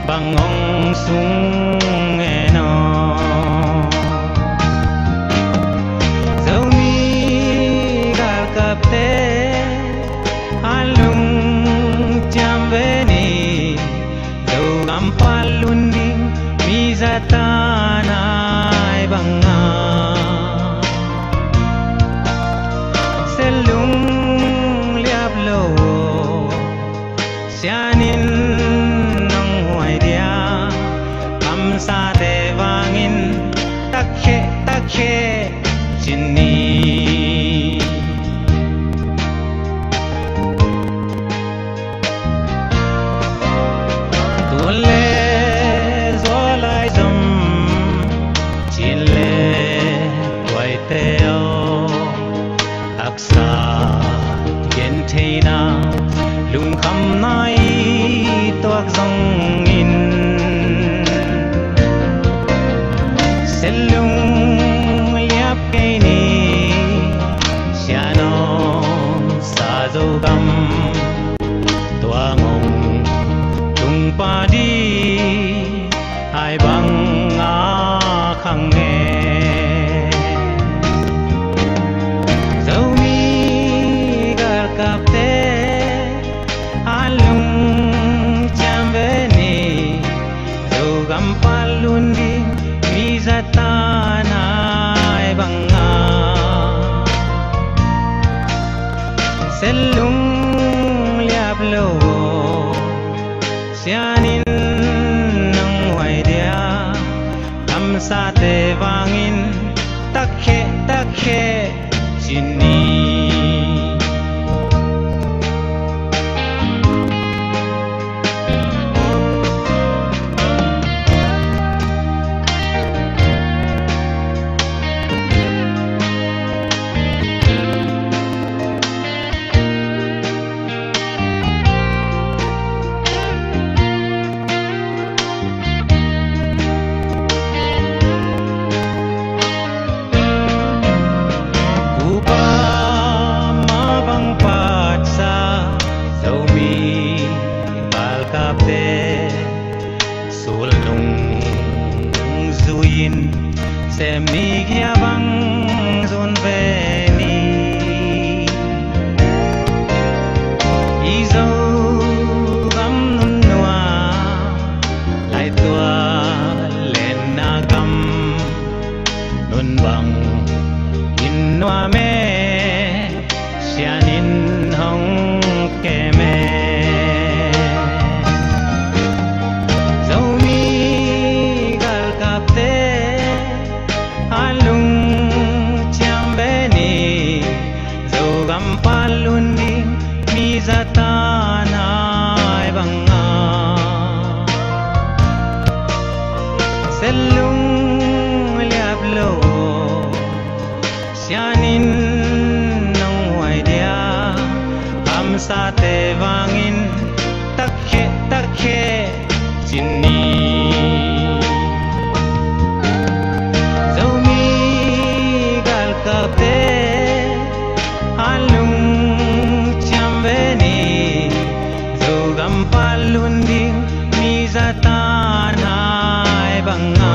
bangong sung eno zomi gal kapte alung jambeni zo gampalunding mizatanay banga selung liablo sianin sa devangin takhe chini tole zolai dum chile waiteo aksa genteina lung kham nai toak zong in selung liap kaini siano sazogam tuangong tungpadi ai bang a khange zomi gar kapte alung chambeni zogam palundi mizatanay banga selung liablo sianin ng waidia kamsa devangin takhe chini semigya bang zon veni izo gam nun noa lai tua len na gam nun bang in noa me sianin hong ke me palunding mizatanay banga selung liablo sianin ng waidia kamsa devangin takhe chini zomi gal kapte alung chambeni zogam palunding mizatanay banga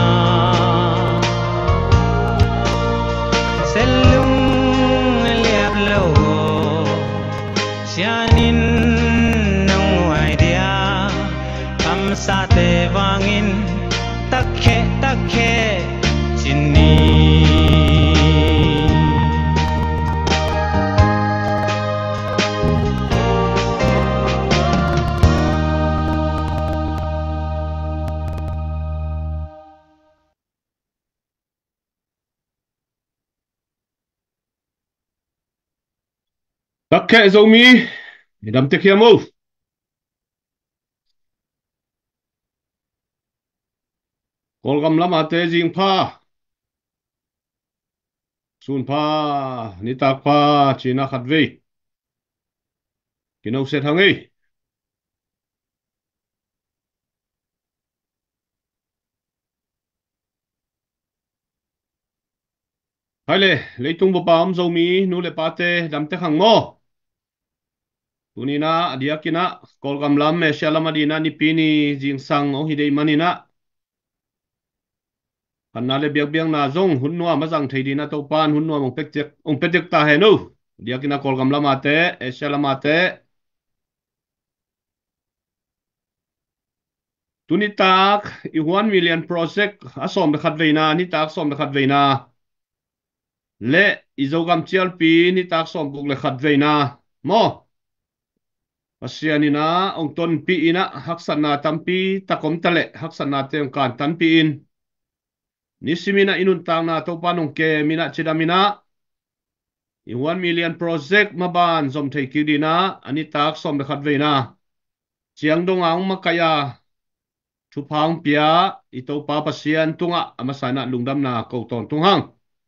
selung liablo sianin ng waidia kamsa devangin takhe chini Takke zomi, idam tekiamo. Kolgam lama te jing pa, sun pa, nitak pa, china khatve, kinau set hangi. Hai le, leitung bo pa am zomi, nu le pa te dam te khang mo. tunina adiakina kolgam lam me shalamadina ni pini jingsang o hidei manina hanale biak biang na zong hunwa mazang theidina to pan hunwa mong pektek ta henu diakina kolgam lamate e shalamate tunitak i 1 million project asom de khat veina ni tak som de khat veina le izogam chial pi ni tak som buk le khat veina mo pasianina ong ton pi ina haksana tampi takom tale haksana te ong kan tan pi in nisimina inun tang na to panong ke mina chidamina i 1 million project maban zom thei kidina ani tak som de khat veina chiang dong ang makaya thu phang pia i to pa pasian tunga amasana lungdam na ko ton tunghang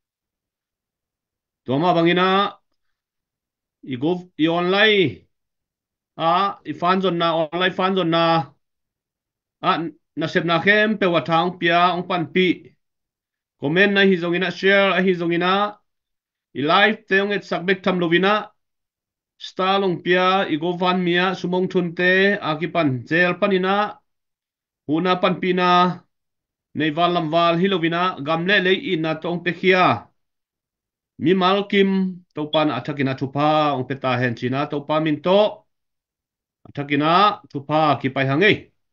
to ma bangina i gov i online i fan zon na online fan zon na na sep na khem pe wa thang pia ong pan pi comment na hi zongina share a hi zongina i live teong et sakbek tham lovina star long pia i go van mia sumong thun te akipan zel panina huna pan pina nei wal lam wal hilovina gamle le i na tong pe khia mi malkim to pan athakina thupa ong peta hen china to pa min to athakina thupa ki pai hangai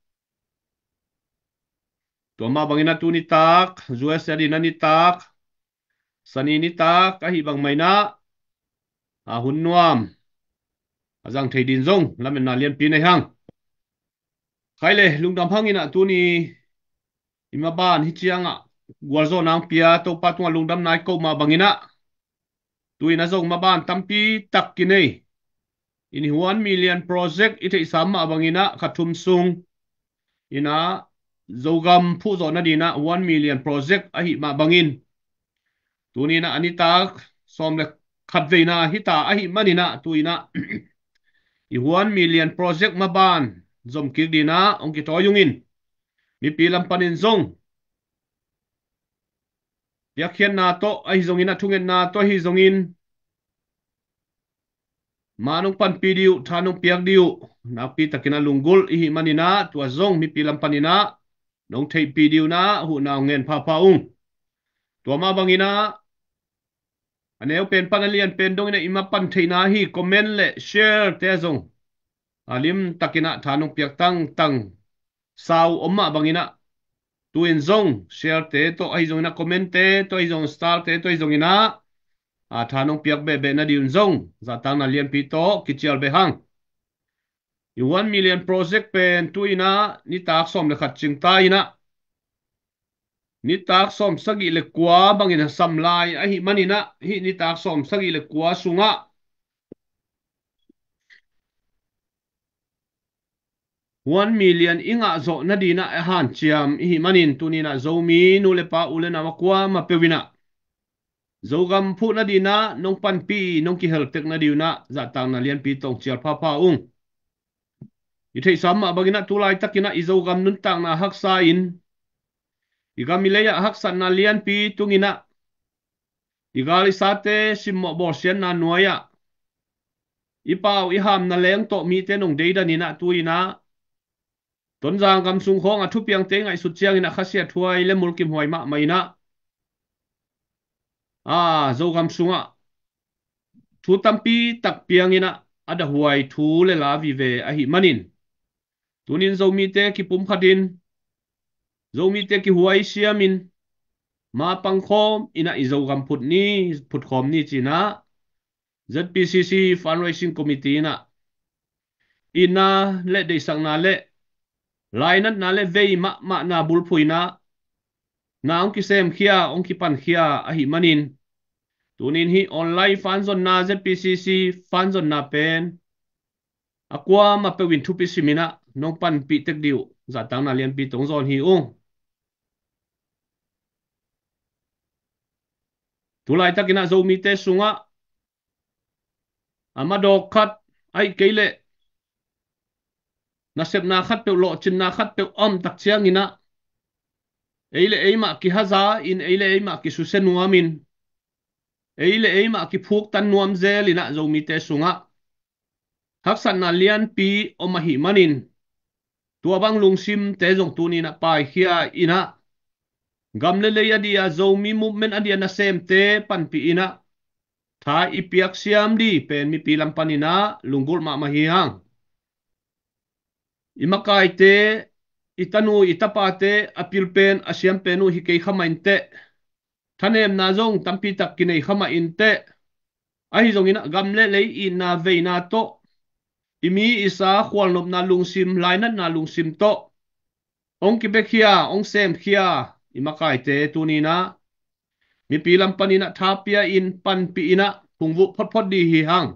to ma bangina tu ni tak zuas adi na ni tak sani ni tak a hi bang maina a hun nuam azang thei din zong lamen na lian pi nei hang khaile lungdam hangina tu ni ima ban hi chianga gwalzo nang pia to pa tu lungdam nai ko ma bangina tuina zong ma ban tampi tak kinai in 1 million project ite sama bangina khathum sung ina zogam phu zo na dina 1 million project a hi ma bangin tunina anita som le khat veina hita a hi manina tuina i 1 million project maban zom kik dina ong ki to yungin mi pilam panin zong yakhian na to a hi zongina thungen na to hi zongin manung pan pi diu thanung piak diu na pi takina lungul i hi manina tua zong mi pilam panina nong thei pi diu na hu na ngen pha pha ung tua ma bangina aneu pen panalian pen dongina ima pan theina hi comment le share te zong alim takina thanung piak tang tang sau omma bangina tuin zong share te to ai zong na comment te to ai zong star te to ai zong ina thanung piak be be na diun zong za tang na lian pi to kichial be hang i 1 million project pen tuina ni tak som le khat ching ta ina ni tak som sagi le kwa bangina samlai a hi manina hi ni tak som sagi le kwa sunga 1 million inga zo na dina e han chiam hi manin tunina zomi nu le pa ule na makwa ma pewina zogam phu na dina nong pan pi nong ki help tek na diuna za tang na lian pi tong chial pha pha ung i thei sam ma bagina tulai takina i zogam nun tang na haksa in i gamileya haksa na lian pi tungina i gali sate simmo bor sian na nuaya i pau i ham na leng to mi te nong deida nina tuina ton jang gam sung khong a thu piang te ngai su chiang ina khasia thuai le mulkim hoi ma maina zo gam sunga thu tampi tak piang ina ada huai thu le la vi ve a hi manin tunin zo mi te ki pum khadin zo mi te ki huai siamin ma pang khom ina i zo gam phut ni phut khom ni china ZPCC fundraising committee na ina le de sang na le lainat na le vei ma na bul phuina na ong ki sem khia ong ki pan khia a hi manin tunin hi online fan zon na ZPCC fan zon na pen akwa ma pe win thu pi simina nong pan pi tek diu za tang na lian pi tong zon hi ung tulai takina zo mi te sunga amado khat ai keile na sep na khat pe lo chin na khat pe om tak chiang ina eile eima ki haza in eile eima ki su sen nuamin eile eima ki phuk tan nuam zel ina zo mi te sunga haksan na lian pi omahi manin tua bang lungsim te jong tu ni na pai khia ina gamle le adia zomi movement adia na sem te pan pi ina tha ipiak siam di pen mi pilam panina lungul ma mahi hang imakai te itanu itapate apil pen asiam penu hi kei khamain te thanem na jong tampi tak kinai khama in te ai jong ina gamle le in na veina to imi isa khwal nop na lungsim lainat na lungsim to ong ki bekhia ong sem khia imakai te tunina mi pilam panina thapia in pan pi ina pungvu phot phot di hi hang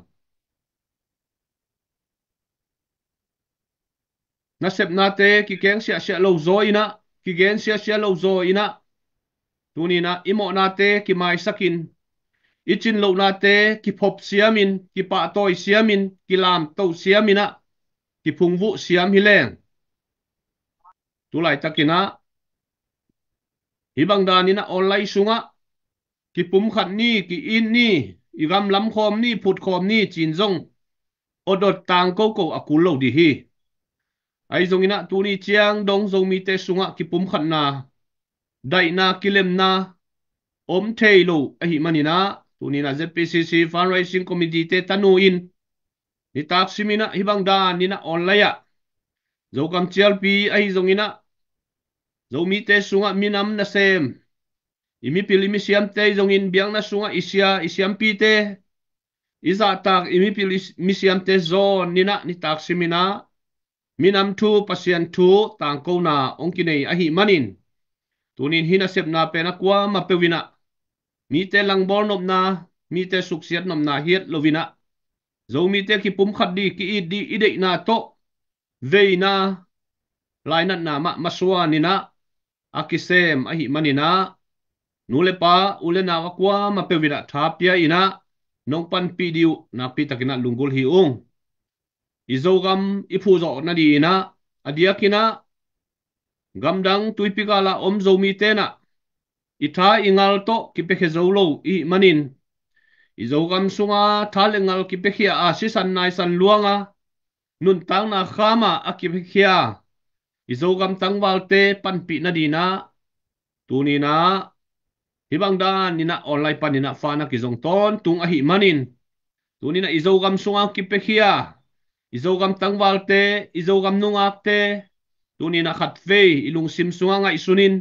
na sep na te ki keng sia sia lo zo ina ki gen sia sia lo zo ina tunina imo na te ki mai sakin ichin lo na te ki phop siamin ki pa toy siamin ki lam to siamina ki phungvu siam hi leng tulai takina hibang danina online sunga ki pum khat ni ki in ni igam lam khom ni phut khom ni chin zong odot tang ko ko akul lo di hi ai zong ina tuni chiang dong zong mi te sunga ki pum khat na dai na kilem na om thei lo a hi manina tuni na ZPCC fundraising committee te tanu in ni tak simina hibang dan ni na online ya zo kam chial pi ai zong ina zo mi te sunga minam na sem imi pil imi siam te zong in biang na sunga isiam pi te iza tak imi pil imi siam te zo nina ni tak simina minam thu pasian thu tang ko na ongkinei a hi manin tunin hina sep na pena kwa ma pewina mi te langbor nop na mi te suksiat nom na hiat lovina zo mi te ki pum khat di ki i di idei na to veina lainat na ma maswa nina akisem a hi manina nule pa ule na kwa ma pewina thapia ina nong pan pi diu na pi takina lungul hi ung izogam ipu zo na di na adia kina gamdang tuipikala om zo mi te na itha ingal to ki pe zo lo i manin izogam sunga thalengal ki pe khia a si san nai san luanga nun tang na khama akiphia izogam tangwal te pan pi na di na tunina hibang dan nina online panina fana ki zong ton tung a hi manin tunina izogam sunga ki pe khia izogam tangwal te izogam nungak te tunina khat ve ilung sim sunga ngai sunin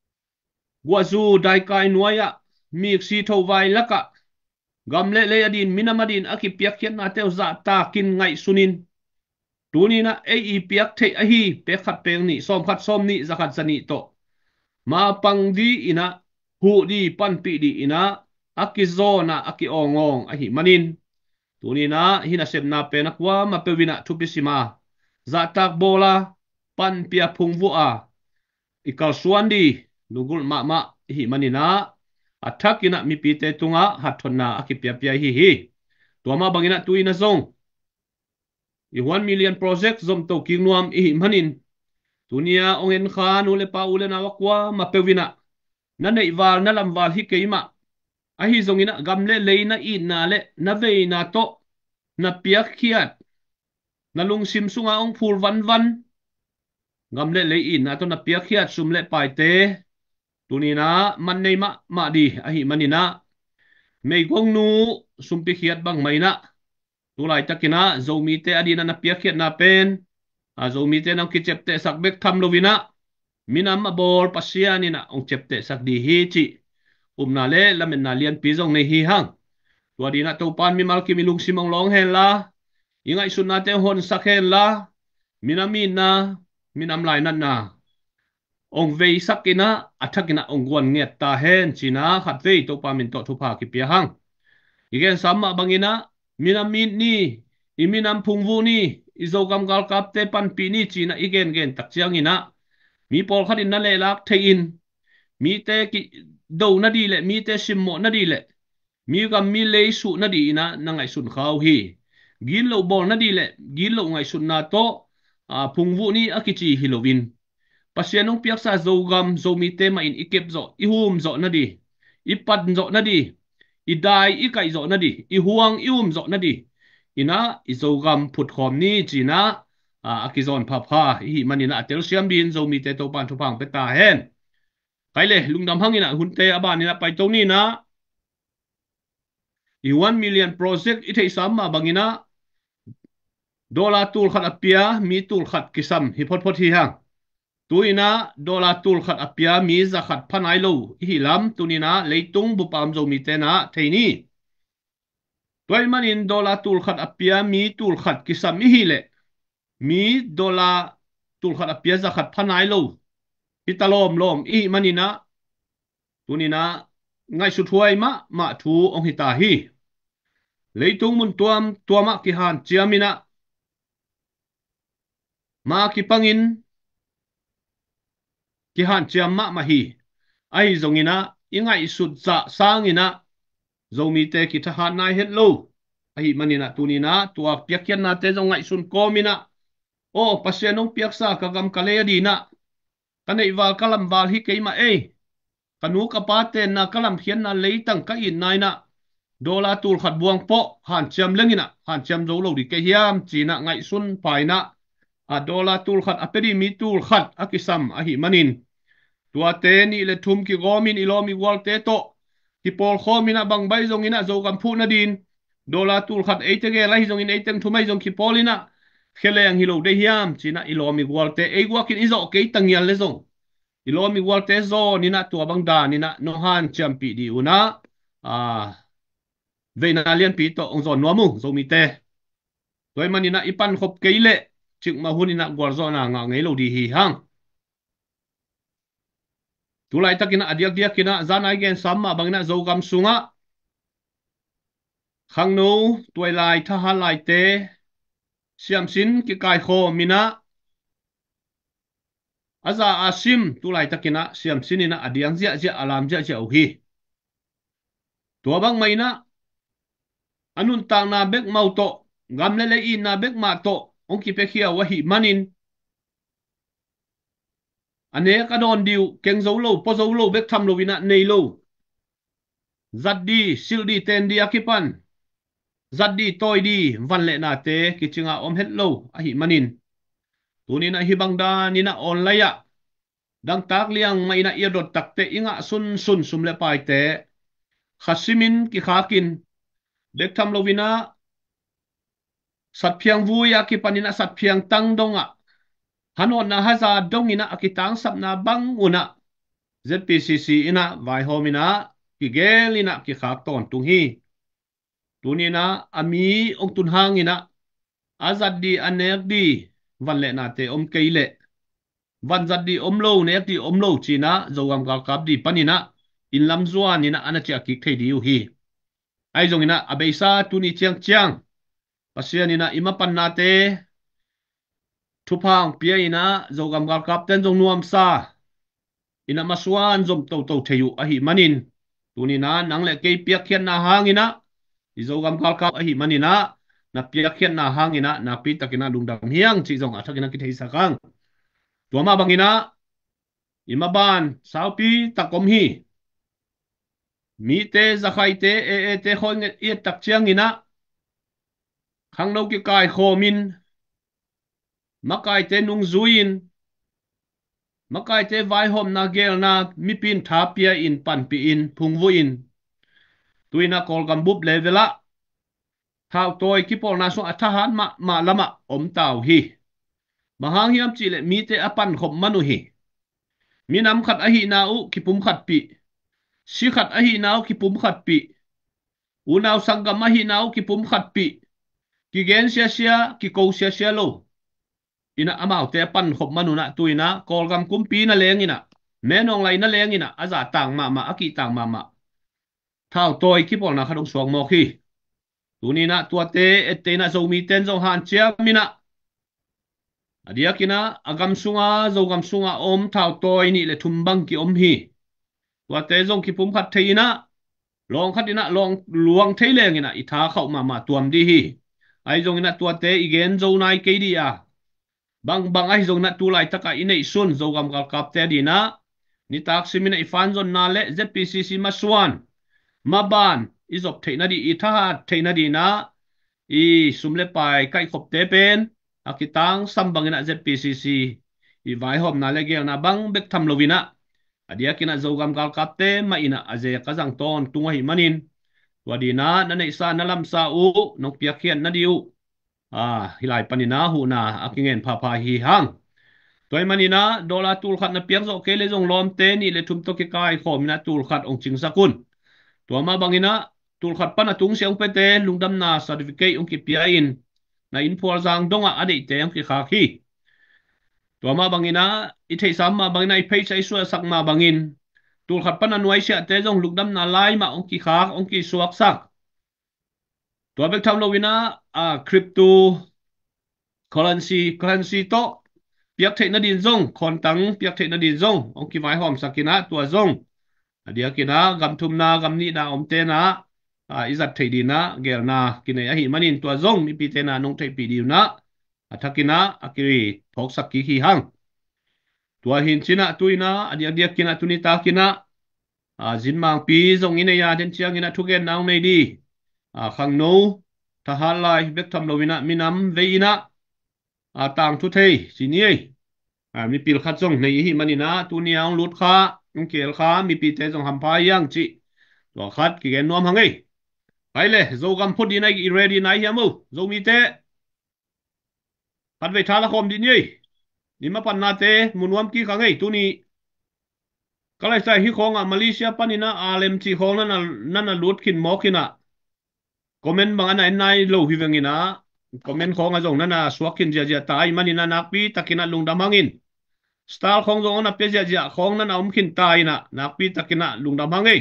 guazu dai kai nuaya mi si tho vai laka gamle le adin minamadin aki piak khian na te za ta kin ngai sunin tunina ei piak the a hi pe khat peng ni som khat som ni za khat zani to ma pang di ina hu di pan pi di ina aki zona aki ongong a hi manin tunina hina sep na pe na kwa ma pe wina thupisima za tak bola pan pia phungvu a ikal suandi lugul ma hi manina athakina mi pi te tunga hathonna akipia pia hi tuama bangina tuina zong i 1 million project zom to kingnuam i manin tunia ongen khan ule pa ule na wakwa ma pewina na nei wal na lam wal hi keima a hi zongina gamle leina i na le na veina to na piak khiat na lungsim sunga ong phul van van gamle le in na to na piak khiat sumle pai te tunina man nei ma di a hi manina mei gong nu sumpi khiat bang maina tulai takina zomi te adina na piak khiat na pen a zomi te nang kichep te sak bek tham lovina minam bol pasiani na ong chep te sak di hi chi umna le lamen na lian pi zong nei hi hang tuadina to pan mi mal ki milung simong long hen la ingai sunna te hon sak hen la minamin na minam lai nan na ong vei sakina athakina ong guan nget ta hen china khat vei to pa min to thupa ki pia hang igen samma bangina minamin ni iminam phungvu ni izogam gal kap te pan pi ni china igen gen tak chiang ina mi pol khatin na le lak thein mi te ki do na di le mi te simmo na di le mi gam mi le su na di ina na ngai sun khaw hi gin lo bol na di le gin lo ngai sun na to phungvu ni akichi hilovin pasianong piak sa zogam zomi te ma in ikep zo ihum zo na di ipat zo na di idai ikai zo na di ihuang ium zo na di ina izogam phut khom ni china akizon phapha hi manina tel siam din zo mi te to pan thu phang peta hen kaile lungdam hangina hunte abanina paito ni na i 1 million project ithei samma bangina dollar tul khat apia mi tul khat kisam hi phot phot hi hang tuina dollar tul khat apia mi za khat phanai lo hi lam tunina leitung bupam zo mi te na theini toy manin dollar tul khat apia mi tul khat kisam hi le mi dollar tul khat apia za khat phanai lo italom lom i manina tunina ngai su thuai ma thu ong hita hi leitung mun tuama ki han chiamina ma ki pangin ki han chiam ma hi ai zongina ingai sut za sangina zomi te ki tha han nai het lo ai manina tunina tua piakyan na te zongai sun komina o pasianong piaksa kagam kale di na kanei wal kalam wal hi keima e kanu kapate na kalam khian na leitang ka in nai na dola tul khat buang po han cham lengina han cham zo lo di ke hiam china ngai sun paina a dola tul khat apedi mi tul khat akisam a hi manin tua te ni le thum ki gomin ilomi wal te to ki pol khomina bang bai zongina zo kam phu na din dola tul khat eite ge lai zongin eiteng thumai zong ki polina kheleng hi lo de hiam china ilomi wal te ei wakin izo ke tangial le zong ilomi wal te zo nina tua bang da nina no han champi di una a veina lian pi to ong zon nomu zo mi te toy manina ipan khop keile chik ma hunina gwar zo na nga ngei lo di hi hang tulai takina adiak dia kina zanai gen samma bangna zo gam sunga khang no toy lai tha ha lai te siam sin ki kai kho mina aza asim tulai takina siam sinina adiang zia zia alam zia zia hi tua bang maina anun tang na bek mau to gam le i na bek ma to ong ki pe khia wa hi manin ane ka don diu keng zo lo po zo lo bek tham lo wina nei lo zaddi sildi ten di akipan zaddi toy di van le na te kichinga om het lo a hi manin tunina hi bangda nina online ya dang tak liang mai na iadot takte inga sun sun sum le pai te khasimin ki khakin bek tham lo wina sat phiang vu ya ki panina sat phiang tang donga hanon na haza dongina akitang sap na bang una ZPCC ina vai homina ki gelina ki khak ton tung hi tunina ami ong tun hangina azad di anek di van le na te om keile van zat di om lo nek di om lo china zogam kal kap di panina in lam zuan ina anachi akik thei di hi ai zongina abeisa tuni chiang chiang pasianina ima panna te thupang pia ina zogam kal kap ten zong nuam sa ina maswan zom to to theyu a hi manin tunina nang le ke pia khian na hangina izogam kal kap a hi manina na pia khian na hangina na pi takina lungdam hiang chi zong athakina ki thei sakang tuama bangina imaban saupi takom hi mi te zakhai te te khoi nge i tak chiang ina khang no ki kai khomin makai te nung zuin makai te vai hom na gel na mi pin tha pia in pan pi in phungvu in tuina kol gam bup levela thao toy ki pol na so athahan ma lama om tau hi mahang hiam chi le mi te apan khom manu hi mi nam khat a hi na u ki pum khat pi si khat a hi na u ki pum khat pi u naw sangam a hi na u ki pum khat pi ki gen sia sia ki ko sia sia lo ina amau te pan khop manu na tuina kol gam kum pi na leng ina menong lai na leng ina aza tang ma aki tang ma thao toy ki pol na khadong suang mo khi tunina tuate etena zo mi ten zo han chia mina adiakina agam sunga zogam sunga om thao toy ni le thumbang ki om hi tuate zong ki pum khat theina long khatina long luang theileng ina itha khau ma tuam di hi ai zong ina tuate igen zo nai ke di a bang ai zong na tu lai taka inei sun zogam kal kap te di na ni tak simina ifan zon na le ZPCC maswan maban izop theina di itha theina di na i sumle pai kai khop te pen akitang sambangina ZPCC i vai hom na le gel na bang bek tham lovina adia kina zogam gal kapte ma ina aze kazang ton tunga hi manin wadina na nei sa na lam sa u nok pia khian na diu hilai panina hu na akingen pha pha hi hang toy manina dola tul khat na piang zo ke le jong lom te ni le thum to ke kai khom na tul khat ong ching sakun to ma bangina tul khat pana tung siang pe te lungdam na certificate ong ki pia in na in phol jang donga ade te ang ki kha khi to ma bangina i thei sam ma bangina i phei chai suwa sak ma bangin tul khat pana nuai sia te jong lungdam na lai ma ong ki khak ong ki suak sak to bek tham lo wina crypto currency to piak thei na din zong khon tang piak thei na din zong ong ki vai hom sakina tua zong adia kina gam thum na gam ni na om te na izat thei din na ger na kine a hi manin tua zong mi pi te na nong thei pi diu na athakina akiri thok sak ki hi hang tua hin china tuina adia dia kina tuni ta kina zin mang pi zong ine ya den chiang ina thugen naung nei di khang no ta halai bek tham lovina minam veina tang thu thei chini mi pil khat zong nei hi manina tu niang lut kha ung kel kha mi pi te zong ham phai yang chi to khat ki gen nom hangai kai le zo gam phut di nai i ready nai hiamu zo mi te khat ve thala khom di ni ni ma pan na te munwam ki kha ngai tu ni kalai sai hi khong Malaysia panina alem chi khong na lut khin mo khina comment bang anai nai lo hi vengina comment khong a zong na suakin ja tai manina nakpi takina lungdam hangin style khong zong na pezia ja khong na om khin tai na nakpi takina lungdam hangai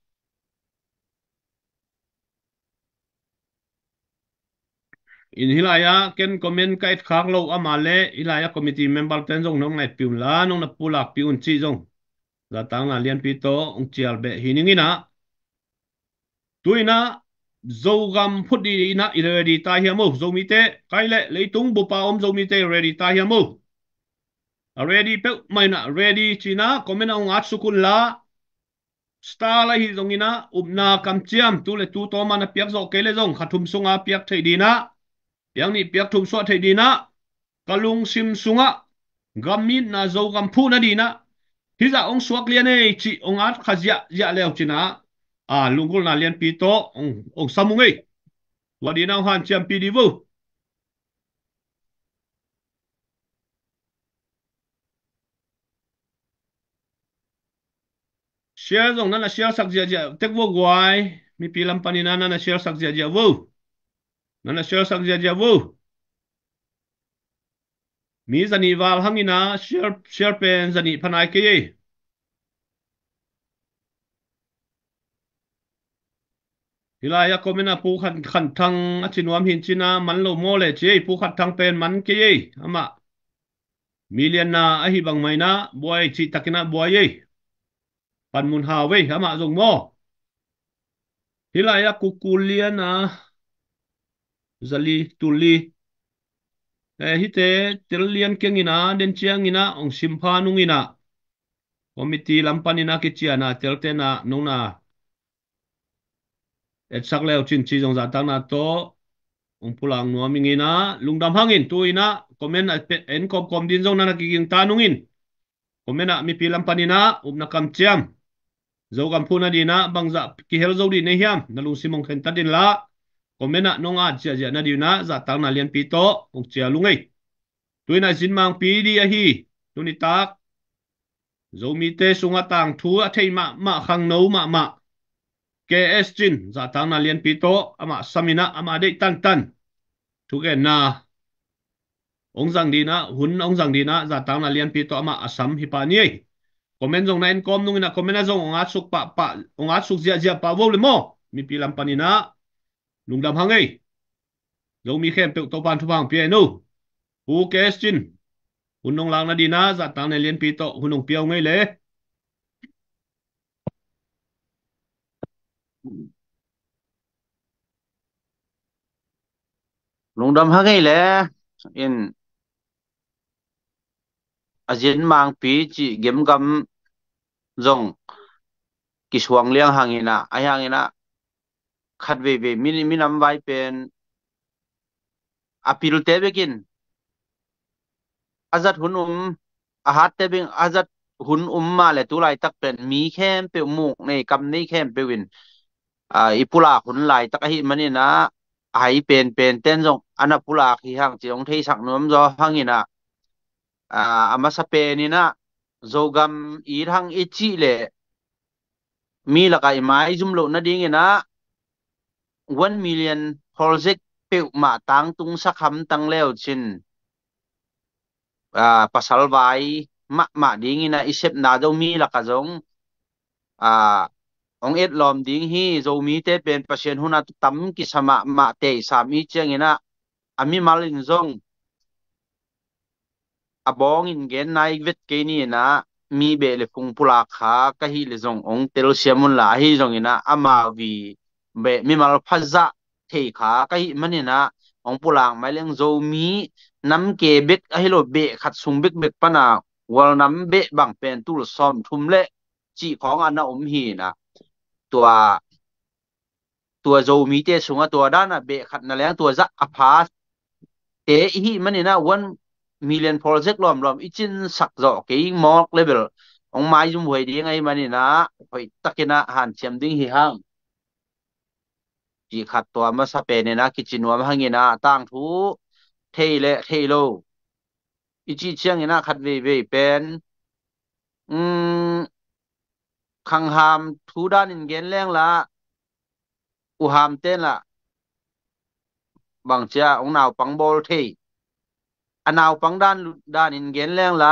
in hilaya ken comment kai khak lo amale hilaya committee member ten zong nong ngai piun la nong na pulak piun chi zong za tang na lian pi to ong chial be hiningina tuina zogam phudi na ready ta hiamu zomite kaile leitung bupa om zomite ready ta hiamu ready pe mai na ready china comment ong at sukun la star la hi zongina upna kam chiam tu le tu to mana piak zo kele zong khathum sunga piak thei dina piang ni piak thum so thei dina kalung sim sunga gamin na zo gam phu na dina hi za ong suak lian ei chi ong at khazia ya leo china lungul na lian pi to ong samungai wadi na han chiam pi di vu share zong na share sak ja tek wo gwai mi pi lam pani na share sak ja vu na share sak ja vu mi zani wal hangina share pen zani phanai ke ye hilaya komena pu khan thang achinwam hin china man lo mo le che pu khat thang pen man ke ye ama million na a hi bang mai na boy chi takina boy ye pan mun ha we ama zong mo hilaya kukulia na zali tuli hite tirlian kengina den chiangina ong simpha nungina committee lampanina ke chiana teltena nungna et sak leo chin chi jong za tang na to ong pulang no mingina lungdam hangin tuina komen en kom din jong na ki ging tanungin komen mi pilam panina upna kam chiam zo gam phuna dina bangza ki hel zo di ne hiam na lung simong khen tadin la komen nonga chia na dina za tang na lian pi to ong chia lungai tuina jin mang pi di a hi tuni tak zo mi te sunga tang thu a thei ma khang no ma KS Jin za tang na lian pi to ama samina ama de tan thu gen na ong zang di na hun ong zang di na za tang na lian pi to ama asam hi pa ni comment jong na en kom nung na comment na jong ong at suk pa ong at suk zia pa vo le mo mi pi lam panina lungdam hangai zo mi khem pe to pan thu bang pi no pu KS Jin hun nong lang na di na za tang na lian pi to hun nong piao ngai le lungdam hagai le in ajin mang pi chi gem gam zong kiswang liang hangina ayangina khat ve minam vai pen apil te bekin azat hun ahat te bing azat hun ma le tu lai tak pen mi khem pe muk nei kam nei khem pe win ipula hun lai tak hi mani na hai pen ten jong ana pula hi hang chiong thei sak nom zo hangina ama sa pe ni na zogam i hang ichi le mi la kai mai zum lo na ding ina 1 million project pe ma tang tung sa kham tang leo chin pasal vai ma ding ina isep na do mi la ka jong ong et lom ding hi zo mi te pen pasien huna tam ki sama ma te sa mi cheng ina ami malin zong abong in gen nai vet ke ni na mi be le phung pula kha ka hi le zong ong tel siamun la hi zong ina ama vi be mi mal phaza thei kha ka hi manina ong pulang mai leng zo mi nam ke bek a hi lo be khat sung bek pana wal nam be bang pen tul som thum le chi khong ana hi naตัวตัวโจมีเตสุงตัวด้านเบขัดนั่นแหละตัวจะอพาสเตะฮีมันนี่นะ1 million project รวมอีจินสักจอกกี่มอกเลเวลองไม้จุ่มหวยดีไงมันนี่นะหวยตะกินะหันเชียมดิ้งฮีห้างจีขัดตัวมาสเปนเนี่ยนะกิจินวมหังเงินะต่างทูเทเลเทโลอีจีเชียงเงินะขัดเวเป็นอืมขังหามทูด้านอินเกนแรงละอุหามเต้นละบางเจ้าองนาวปังบอลเทอันนาวปังด้านอินเกนแรงละ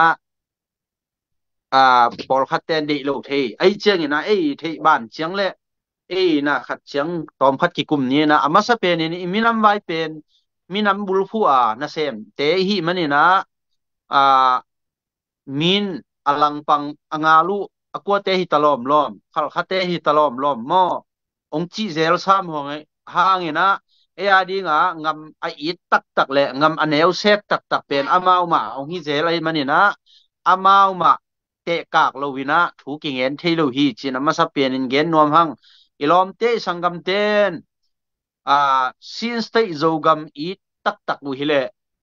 บอลคัดเต้นดีโลเทไอเจียงนี่นะไอเทบ้านเชียงเละไอนะขัดเชียงตอมคัดกี่กลุ่มนี้นะอามาสเปนนี่มีน้ำไว้เป็นมีน้ำบุลฟัวนะเซมเตหีมันนี่นะอ่ามินอลังปังองาลูอกัวเตหิตลอมล้อมขัดคัดเตหิตลอมล้อมหม้อองจีเซลซ้ำห้องห้างนี่นะเอ้ดีงางำไออิดตักแหละงำอันเอวเซฟตักเป็นอามาวมาองฮิเซลอะไรมันนี่นะอามาวมาเตะกากโลวินะถูกเงินเทโลฮีจินมาสเปียนเงินนวมหังอิลอมเตสังกัมเตนซินสเตโจกัมอิดตักวุฮิเล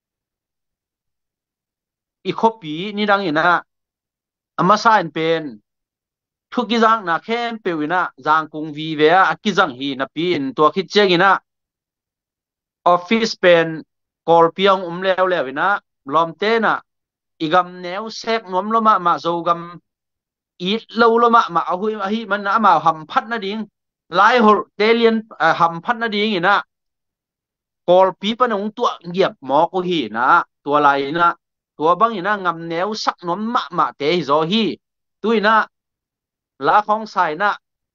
อีคบีนี่ดังอินะอามาซาอินเป็นทุกิจังนะเข้มเปวินะจังกุงวีเวะกิจังฮีนะปีนตัวคิดเจงินะออฟฟิศเป็นกอลปียงเลวนะลอมเตนะอีกำแนวเซกนวมลมาโจกัมอีดเลวมาเอาหุยมันนะมาหำพัดนะดิ้งไลฮอลเตเลียนหำพัดนะดิ้งอินะกอลปีปนงตัวเหยียบหมอกุฮีนะตัวไรนะตัวบางอินะงำแนวสักนวมมาเตะโจฮีตุยนะลาของใส่นะ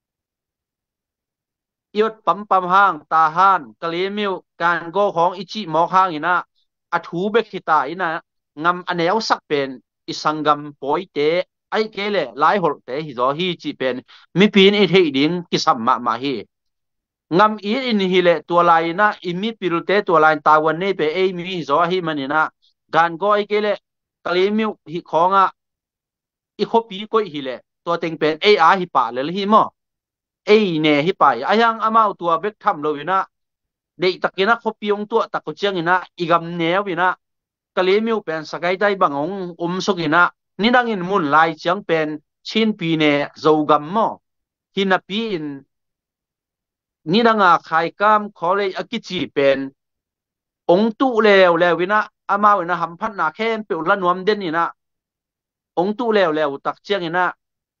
ยศปั๊มห้างตาห้านกะลีมิวการโกของอิจิหมอข้างอินะอถูเบกิตาอินะงำอันเนวสักเป็นอิสังกัมปอยเตไอเกเลไลหดเตหิโซฮีจิเป็นมิปีนอิเทดิงกิสัมมาฮีงำอีอินฮิเลตัวลายนะอิมิปิรุเตตัวลายตาวันนี้เปเอมิฮิโซฮีมันนี่นะการโกไอเกเลกะลีมิวฮิของอีโคปีก็ฮิเลตัวเต็งเป็นเออาฮิปะเลยฮิมอเอเนฮิไปอายังอามาตัวเบกทำเลยนะเด็กตะกี้นะเขาปียงตัวตะกุเจียงนะอีกำเนียวนะกะเลมิวเป็นสกายได้บางองสุกินะนี่ดังอินมุนลายเจียงเป็นชินปีเนโจกัมมอฮินาปีอินนี่ดังอาขายกามขอเลยอากิจีเป็นองตุเลววินะอามาวินะหำพันนาเข้มเปิลละนวมเด่นนี่นะองตุเลวตักเจียงนี่นะ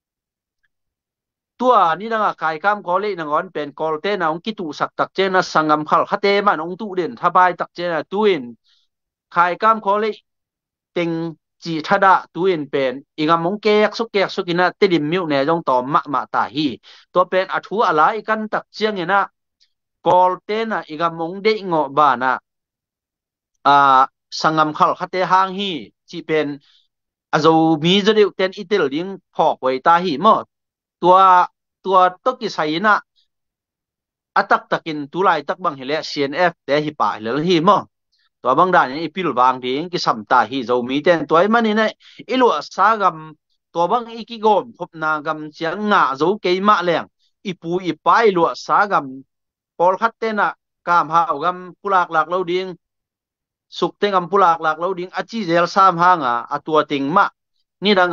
ตัวนี่นะกายข้ามคอเลนังอนเป็นกอลเตนะองกิตุสักตักเจนะสังกัมขัลขัดเตมันองตุเด่นทบายตักเจนะตุอินกายข้ามคอเลติงจีทัดะตุอินเป็นอีกมงเกกสุกินะติดิมมิวเนี่ยจงต่อมาตาฮีตัวเป็นอัฐูอะไรกันตักเจียงเนี่ยนะกอลเตนะอีกมงเดงอบานะสังกัมขัลขัดเตหางฮีจีเป็นอาจจะมีจะเดียวเต็นอิตาลีงพอกไว้ตาฮีหมดตัวตกิใส่นะอัตักินตุลายตักบังเฮเล CNF แต่ฮิปะเลหิมอตัวบางด้านนี่พิลบางทีกิสัมตาฮิโจมีเต็นตัวมันนี่นะอิลัวสากัมตัวบางอีกิโกมพบนากัมเชียงงาโจเกยมะแรงอีปูอีปายลัวสากัมปอลคัตเตนะกามหากัมกุลากหลักเราดิงสุกเต็งอัมพุลากหลักเราดิ้งอาจีเจลสามห้างตัวติงมะนี่ดัง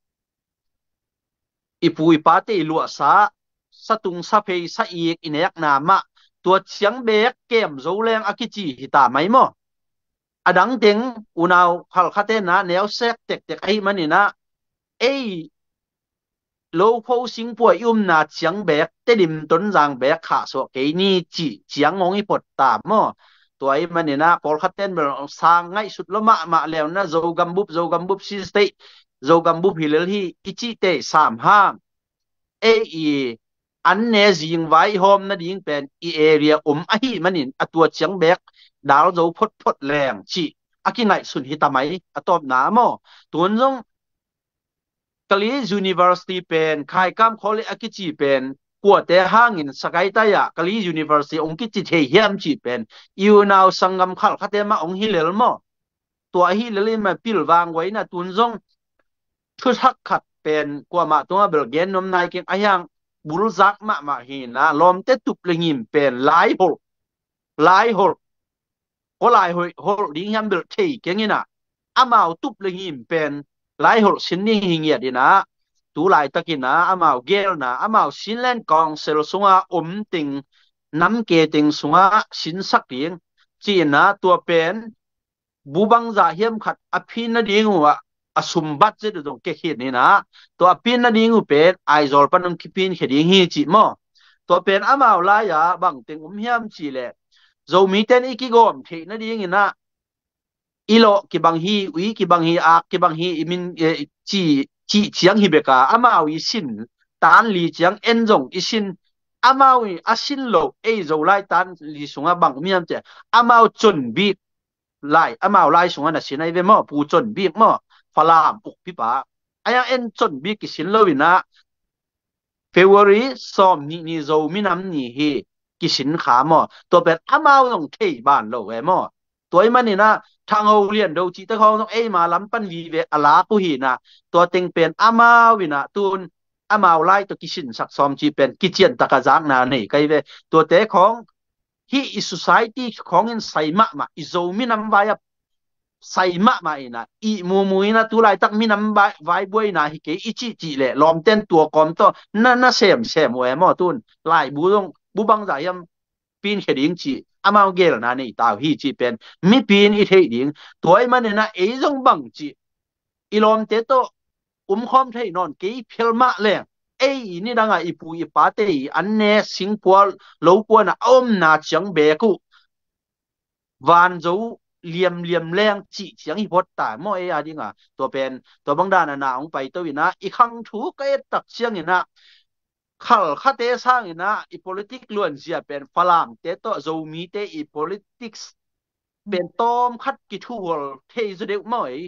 อีปุยปาเตลัวสาสตุงสะเพยสะอีกอินเอกนามะตัวเชียงเบกเกมโจแรงอากิจีหิตาไม่มออดังเต็งอุณาวขัลคาเตนะแนวเซกเต็กเต็กไอ้มันนี่นะเอ้โลโพสิงป่วยยุ่มนาเชียงเบกเตดิมต้นจางเบกขาสวกเกนี่จีเชียงงงอีปดตามมอตัวไอ้มันนี่นะพอลคาเตนเป็นสร้างง่ายสุดละมาแล้วนะโจกัมบุบซิสเตโจกัมบุบฮิเลฮีอิจิเตสามห้างเออันเนจิงไว้โฮมนั่นยิงเป็นอีเอเรียไอมันนี่ตัวเชียงเบกดาวโจพดแรงจีอากิไงสุดฮิตาไมตอบหนามอตัวนึงกะลี University เป็นใครกำคอลเลจกิจีเป็นกัวแต่ห้างอินสกายตายะกะลี University องกิจิเทียมจีเป็นอยู่นาวสังกำขัลขัดเตมาองฮิเลลมอตัวฮิเลลมาพิลวางไว้นะตุนจงชุดฮักขัดเป็นกัวมาตัวเบลเกนนมนายเก่งอายังบุรุษมาหินะลมเตตุปลิงิมเป็นหลายหลก็หลายหลดิ้งยันเบลเทเก่งนะอามาตุปลิงิมเป็นหลายหลสินนี่หิงเงียดีนะตูหลายตะกินะอามาเกลนะอามาสินเล่นกองเซลสงอาติงน้ำเกติงสงอาสินสักเพียงจีนะตัวเป็นบูบังจ่าเฮียมขัดอภินดีงัวสมบัติจะตรงเกขีดนี่นะตัวอภินดีงูเป็นไอโซลปนมคิปินเขดิงฮีจีมอตัวเป็นอามาลายาบังติงเฮียมจีเลโจมีเตนอีกิโกมเทนดีงินะอีโลกิบังฮีวีกิบังฮีอากิบังฮีมินจีเจียงฮิเบกาอามาวิสินตานลีเจียงเอ็นจงอิสินอามาวิอาสินโลเอโจไลตานลีสุงาบังมียมเจอามาจนบีไลอามาไลสุงานะสินไอเวมอปูจนบีมอฟลามปุกพิปาอายังเอ็นจนบีกิสินโลวินะเฟวอรีซอมนี่โจมินัมนี่เฮกิสินขามอตัวเป็นอามาลงเทบ้านโลเวมอตัวมันนี่นะทางเอาเรียนดูจิตเขาต้องมาล้ำปั้นวีเวอลาปุหีนะตัวเต็งเป็นอามาวินะตูนอามาไล่ตัวกิชินสักซอมจีเป็นกิเจียนตะกะจางนานี่ไกเวตัวเตะของที่อิสุไซตี้ของอินไซมาอิโซมินัมไวไซมาอินะอีมูนะตัวไล่ตักมินัมไวบวยนะฮิเกอิจิจิเลลอมเต้นตัวกอมโตนั่นเซมเวมอตุนไล่บูบังใจยมปีนเขดิงจีอามาเกลนะนี่ตาวฮีจีเป็นมีปีนอีเทดิงตัวมันเนี่ยนะจงบังจีอีลอมเตโตคอมเทนอนกีพิลมาเลยนี่ดังอีปูอีปาเตอันเนสิงปัวโลกัวนะนาเชียงเบกุวานโจเลียมแรงจีเสียงฮิพอตตามออาดิงตัวเป็นตัวบางด้านนาองไปตัววินะอีขังถูกตักเสียงนี่นะขัลคาเตสร้างนะอี politics ล้วนเสียเป็นฝรั่งเตโตโจมีเตอี politics เป็นตอมคัดกิทูวลเทสเดกมอย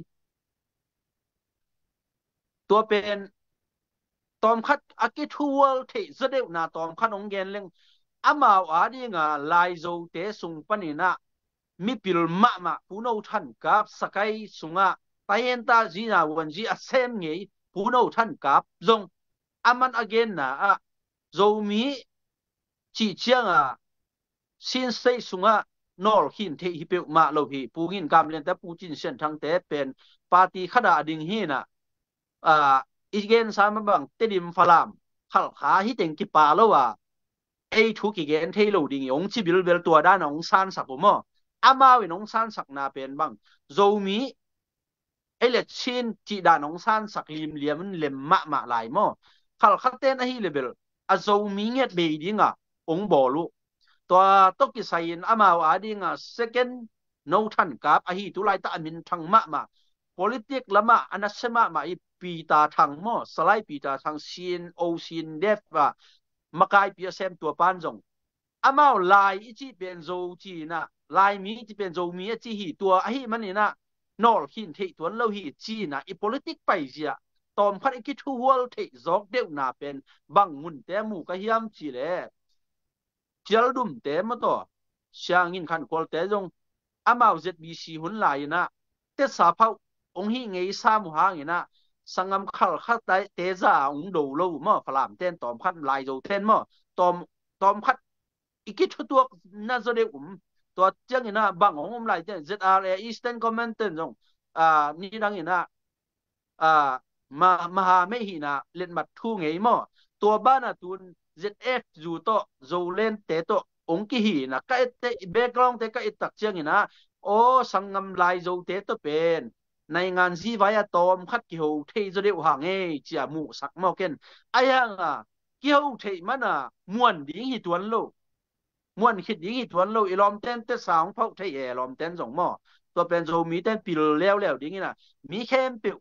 ตัวเป็นตอมคัดอากิทูวลเทสเดกนาตอมคัดองเกนเลงอามาอาดีงาลายโจเตสุงปนินะมีปิลมาปูนเอาทันกับสกายสุงะไปเอ็นตาจีนาวันจีอาเซมเงยปูนเอาทันกับจงอามันอเกนนะโจมีจีเชียงสินเซสุงะนอลหินเทฮิเปมาโลฮีปูกินกามเลียนแต่ปูจินเซนทั้งเตเป็นปาร์ตี้ขดาดิงฮีนะอีเกนสามบังเตดิมฟลามขัลขาฮิเต็งกิปาโลวะทุกเกนเทโลดิงยงชิบิลเบลตัวด้านองซานสักผมอามาวินองซานสักนาเป็นบังโจมีเลชินจีดานองซานสักลิมเลียมเลมมาหลายมอขัลขัดเตนฮีเลเบลโจมีเงียเบดิงองบอลูตัวตกิสัยนอามาอาดิงsecond no ทันกับฮีตุไลตามินทังมาpolitik ละมาอันนั้นเสมาอีปีตาทังมอสไลปีตาทังซีนโอซีนเดฟมากายปีเซมตัวปานจงอามาลายจีเป็นโจจีนะลายมีจีเป็นโจมีจีฮีตัวมันนี่นะนอลหินเทตัวเราฮีจีนะอี politik ไปเสียตอมพัดอีกทูวอลเทจอกเดียวนาเป็นบังมุนแต่หมู่ก็เฮียมจีเลยเจลดุมเต็มตัวเชียงอินขันกอลเตจงอามาเจ็ดบีซีหุ่นลายนะเตสาพาองค์ฮิเงยสามุหางนะสังกำขัลขัดเตจ้าองดูโลมอฟลามเต้นตอมพัดลายโจเทนมอตอมพัดอีกทุตัวน่าจะเรียกตัวเจียงอินะบางของไรเจ้า ZRA Eastern Commandant จงนี่ดังอินะมหาไม่หินะเล่นมัดทูไงมั่วตัวบ้านอ่ะตุน ZF อยู่โตโจเล่นเตโตองค์กิหินะก็เตแบ็กกราวด์เตก็ตักเจียงอินะโอ้สังงำลายโจเตโตเป็นในงานซีไว้ตอมคัดเกี่ยวเทจะเดียวห่างเอเจียมูสักมอเกนไอ้ยังเกี่ยวเทมันม้วนดิ้งหิตวนโลม้วนคิดดิ้งหิตวนโลอีลอมเต้นเตสาวพกเทเอลอมเต้นสองหม้อตัวเป็นโจมีเต้นปิลแล้วดิ้งนะมีเข้มปิว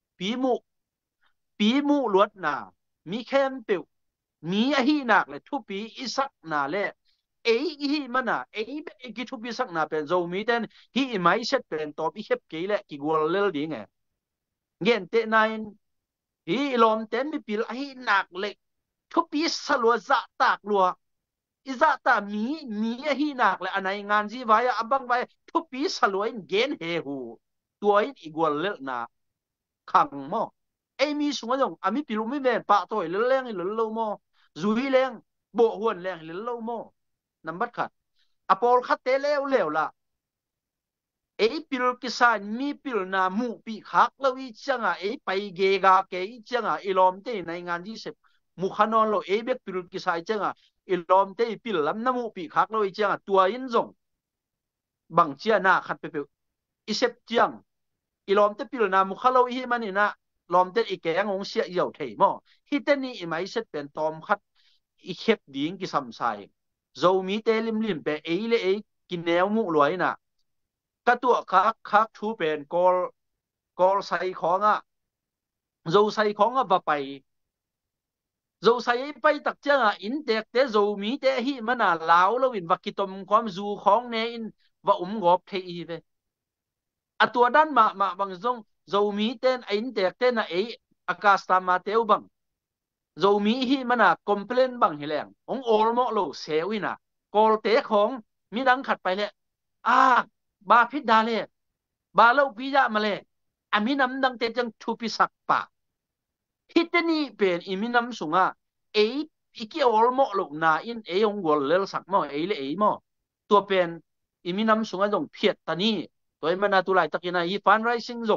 ปีมูลวดนามีเข้มปิวมีอหินักเลยทุปีอิสักนาเลยฮิมันกิทุปีสักนาเป็นโจมีเต้นฮิไม่เสร็จเป็นตัวปีเข็บเกลกิกวลเลลดิ้งเงี้ยเตนายฮีลอมเต้นมีปีลอหินักเลยทุปีสลัวจะตากลัวอิจะตามีอหินักเลยอันไหนงานจีไว้บังไว้ทุปีสลัวเกนเฮหูตัวอีกวลเลลนาขังมอมีส่วนของมีปิลุไม่เป็นปะตัวเรื่องเรื่องเล่าโมจุยเรื่องโบหวนเรื่องเรื่องเล่าโมนับบัดขัดพอลขัดเตะเร็วละปิลุกิสานมีปิลนามูปีขักแล้วอีจังไปเกกาเกอีจังอีลอมเตในงานที่เสพมุขนอนเราเบ็กปิลุกิสานจังอีลอมเตปิลลำน้ำมูปีขักแล้วอีจังตัวอินซงบังเจียนาขัดเปเปอีเสพจังอีลอมเตปิลนามุขเราอีมันนี่นะลอมเด็ดอีแกงงเสียเยี่ยวเทมอฮิตนี่ไม่เสร็จเป็นตอมคัดอีเข็บดิ้งกิสัมไซโจมีเตลิมเป็นเลยกินแนวมุลอยน่ะก็ตัวคักทูเป็นกอลใส่ของโจใส่ของบ่ไปโจใส่ไปตักเจ้าอินเด็กเตโจมีเตฮิมันลาวแล้วอินวักิตมความจูของเนอินว่ากอบเทอีเวตัวด้านมาบางทรงโจมีเต้นอินเด็กเต้นอากาศตามมาเทียวบังโจมีฮีมันคอมเพลนบังเฮลังองโอลโมโลเซวินะกอลเตะของมีดังขัดไปเลยบาพิดดาเลยบาเล่าพิจามาเลยมีน้ำดังเตจังทูพิสักปะฮิตนี่เป็นมีน้ำสูงอีกโอลโมโลนาอินองวอลเลลสักมอเลยมอตัวเป็นมีน้ำสูงตรงเพียรตานี่ตัวมันตุลายตะกินฮีฟันไรซิงซง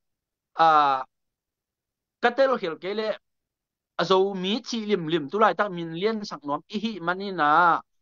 ก็เตลเฮลเกเลโจมีที่ลิมตุลายตักมินเลียนสักน้อมอีมันนี่นะ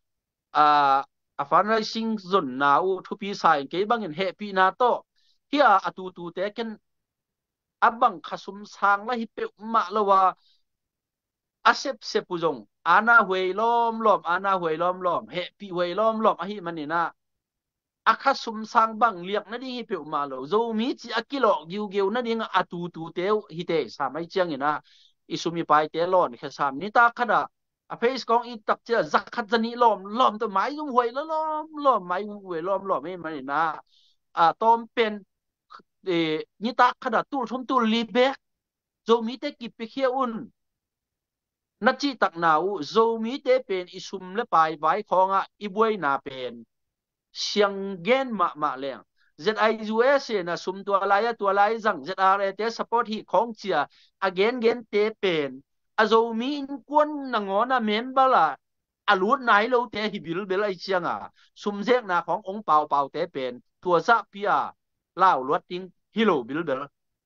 ฟันไรซิงซนนาอูทุปีสายเกบังเงินเฮปีนาโตเฮียตูเตกันบังขสุมสางละฮิเปมาละว่าเซปุจงนาหวยล้อมนาหวยล้อมเฮปีหวยล้อมฮีมันนี่นะข้าสมสังบังเลียกนั่นดีฮิเปอมาโลโจมีจีกิโลกิวนั่นดีงตูเตวฮิเตสามัยเจียงเนะอิสุมีไปเตลอนแค่สามนี่ตาขนาดเพย์สกองอีตักเจ้าจักขัดจะนี่ล้อมตัวไม้ยุ่งหวยแล้วล้อมไม้หวยล้อมไม่มันนะตอมเป็นนี่ตาขนาดตู้ลีเบกโจมีเตกิบไปเขี้ยอุ่นนัดจีตักหนาวโจมีเตเป็นอิสุมและไปไว้ของอีบวยนาเป็นเชียงเกนมาเลี้ยง ZIUS นะสุมตัวลายจัง ZRA เตสปอร์ตที่ของเชียเกนเตเป็นโจมีอินกวนนังอนะเมมเบอร์ละลูดไหนเราเตฮิบิลเบลไอเชียงสุมเซกนะขององเปาเตเป็นตัวซะพิอาเล่าลวดทิ้งฮิโลบิลเบล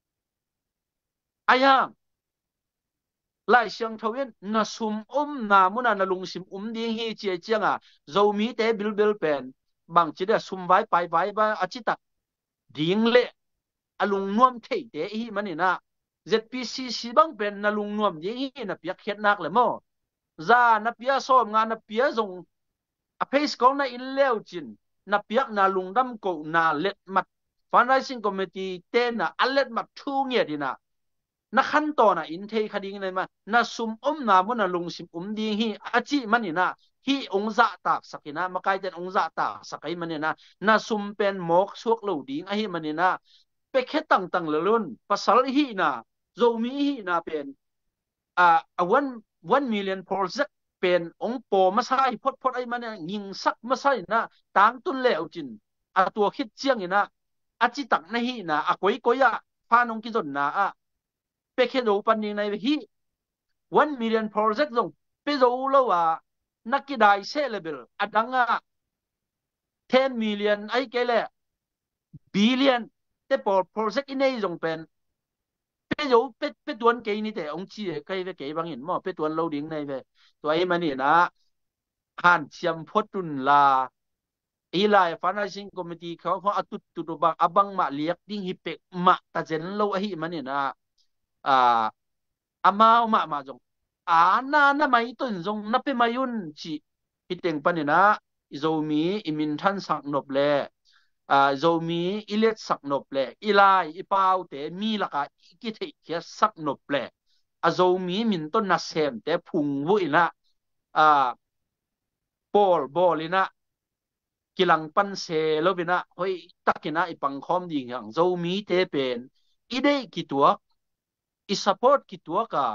ยังไล่เชียงทวินนะสุมนามุนานะลุงสิมดิ้งฮีเจียงโจมีเตบิลเป็นบางทีเดียซุ่มไว้ไปบ้าอาชิตักดิ่งเละลุงนวมเทเตะฮีมันนี่นะ ZPCC บางเป็นนลุงนวมยิ่งฮีนับยักเขียนนักเลยมั้งซานับยาซ้อมงานนับยาส่งเพย์สกองน่ะอินเลวจินนับยักนาลุงดำโกนาเล็ดมัดฟันไรซิงคอมมิตี้เต้นอันเล็ดมัดทูเงียดีนะนักขันตอนอินเทคดีไงมานักซุ่มนามุนาลุงสิมดิ่งฮีอาจิมันนี่นะฮีองศาตากสักนะมาใกล้จะองศาตากสักมันเนี่ยนะซุมเป็นหมอกชวกเหลวดิ้งมันเนี่ยนะไปแค่ตั้งเลยล้นภาษาฮีนะโจมีฮีนะเป็น1 million project เป็นองค์โปมาใส่พดมันเนี่ยยิงสักมาใส่นะต่างตุนเลวจินตัวคิดเจียงนะจิตักในฮีนะก้อยพานงกิจนะไปแค่ดูปันยังไงฮี1 million project ตรงไปดูแล้วว่านักกีฬาเซเลเบลดัง 10 million ai cái lệ billion te project in ai dùng pen pe dấu pe tuần cái này te ông chi cái về cái bằng hình mà pe tuần lâu đỉnh này về tuổi mà nè na han chiam phốt tun là ilai financing committeeเขาatut tu bang abang ma liak ding hipek ma ta jen lo a hi mani na à ama ma jong na mai tun jong na pe mayun chi hiteng pani na zomi imin than sak nop le zomi ilet sak nop le ilai ipau te mi laka ki thei khia sak nop le a zomi min ton na sem te phung vu ina à bol ina kilang pan se lo bina hoi takina ipang khom ding yang zo mi te pen ide kitua I support kitua ka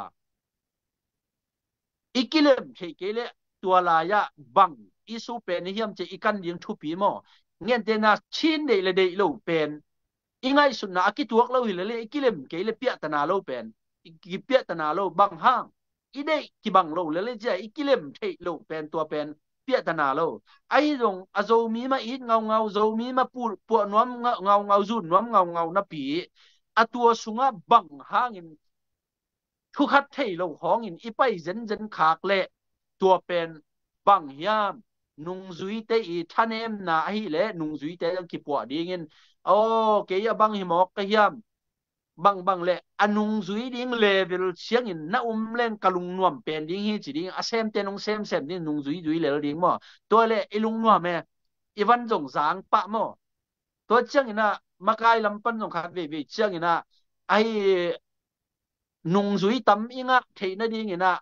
ikilem thei kele tua la ya bang isu pen hiam che ikan ding thu pi mo ngen te na chin de lo pen ingai sun na akituak lo hilele ikilem kele pia tana lo pen ki pia tana lo bang hang ide ki bang lo lele ja ikilem thei lo pen tua pen pia tana lo ai dong azo mi ma it ngau zo mi ma pu nuam ngau zun nuam ngau na pi atua sunga bang hangin thu khát thei lo hong in ipai zen khak le tua pen bang hiam nung zui te I than em na hi le nung zui te ki po ding in o ke ya bang hi mok ka hiam bang le anung zui ding level chiang in na len kalung nuam pen ding hi chi ding a sem te nong sem ni nung zui le ding mo to le ilung nuam me iwan jong zang pa mo to chiang ina makai lam pan jong khat ve chiang ina ai nung zui tam inga thei na ding ina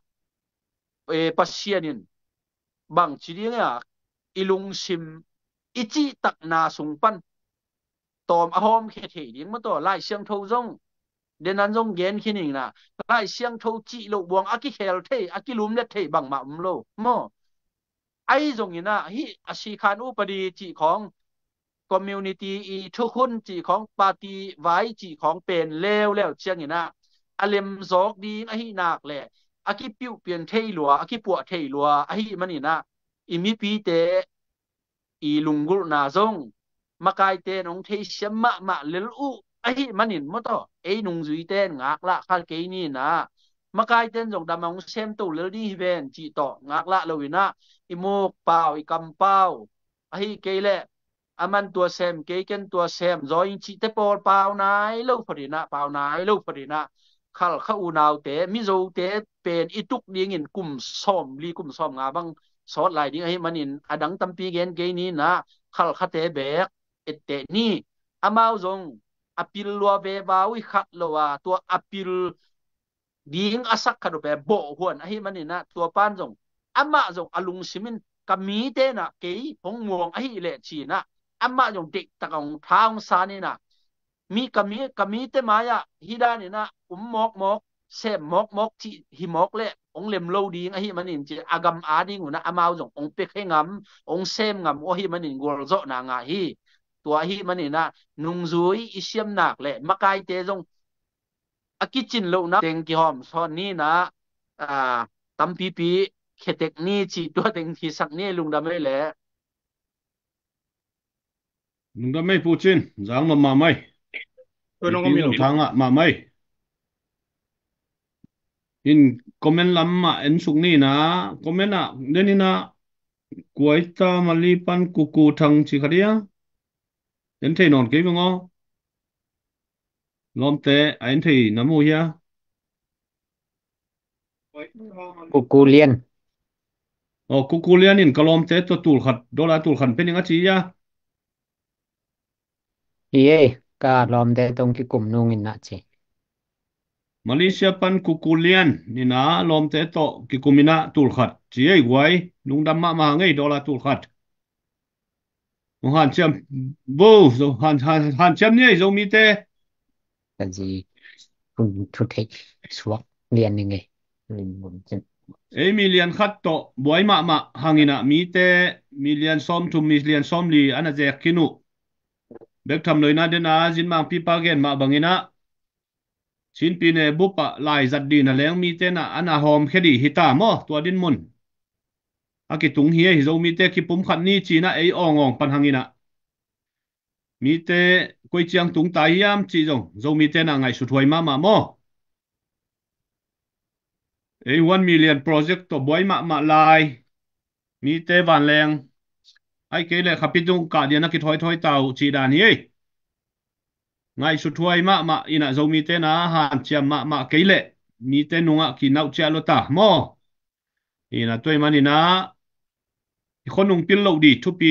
pasianin bang chi ding ya ilung sim ichi tak na sung pan tom a hom khe thei ding ma to lai siang tho jong den an jong gen khining na lai siang tho chi lo buang aki khel thei aki lum le thei bang ma lo mo ai jong ina hi asi khan upadi chiของ community I ทุกคนจีของปาร์ตี้ไว้จีของเป็นแล้วเชียงนี่นะอเลมซอกดีอหินักแหละอากิปิวเปลี่ยนเทยลัวอากิปัวเทยลัวอหิมันนี่นะอิมิปีเตอีลุงกุนาซงมากายเตนองเทยเชมะเลลอุอหิมันนี่มอตอไอนุงจุยเตนงากละคาเกนี่นะมากายเตนจงดำมงเซมตูเลลดีเวนจีต่องากละเลวินะอิโมกเปล่าอิกำเปล่าอหิเกเลaman tua sem keken tua sem zoi chi te por pau nai lo phadina khal kha u naw te mi zo te pen ituk ding in kum som nga bang sot lai ding ai manin adang tampi gen ge ni na khal kha te bek et te ni amao zong apil lo ve ba wi khat lo wa tua apil ding asak kha do be bo huan ai manin na tua pan zong ama zong alung simin kami te na ke hong muang ai le chi na amma yung dik takang taong sani na mi kami te maya hida ni na mok sem mok ti hi mok le ong lem lo ding a hi manin chi agam ading una amao jong ong pe khe ngam ong sem ngam o hi manin gol zo na nga hi tua hi manin na nung zui isiam nak le makai te jong akichin lo na teng ki hom son ni na tampi pi khetek ni chi tua teng thi sak ni lung da me le nung da mai Putin zang ma mai nó có miêu thang ạ mà mai in comment lam ma en suk ni na comment à nên na quay ta mali pan kuku thang chi khadia en thei non ke ngo lom te en thei namu ya Cuckoo liên o kuku lian in kalom te to tul khat dola tul khan peninga chi ya ye cả lòm để tông cái cụm nung in nát chứ Malaysia pan kuku lian ni na lom te to ki kumina tul khat chi ai wai nung dam ma ngai dola tul khat han cham bo zo han cham ni zo mi te cái gì cũng thu thích suốt liền như nghe mình muốn chân e million khat to boy ma hangina mi te million som to million som li ana je kinu bek tham loina dena jin mang pi pa gen ma bangina chin pi ne bupa lai zat di na leng mi te na ana hom khedi hita mo to din mun aki tung hi zo mi te ki pum khat ni china ei ongong pan hangina mi te koi chiang tung ta hiam chi zo mi te na ngai su thoi ma mo ei 1 million project to boy ma lai mi te van leng ai ke le khapitung ka dia na ki thoi tau chi dan hi ngai su thoi ma ina zo mi te na han chiam ma ke le mi te nunga ki nau cha lo ta mo ina toy manina khonung pil lo di thupi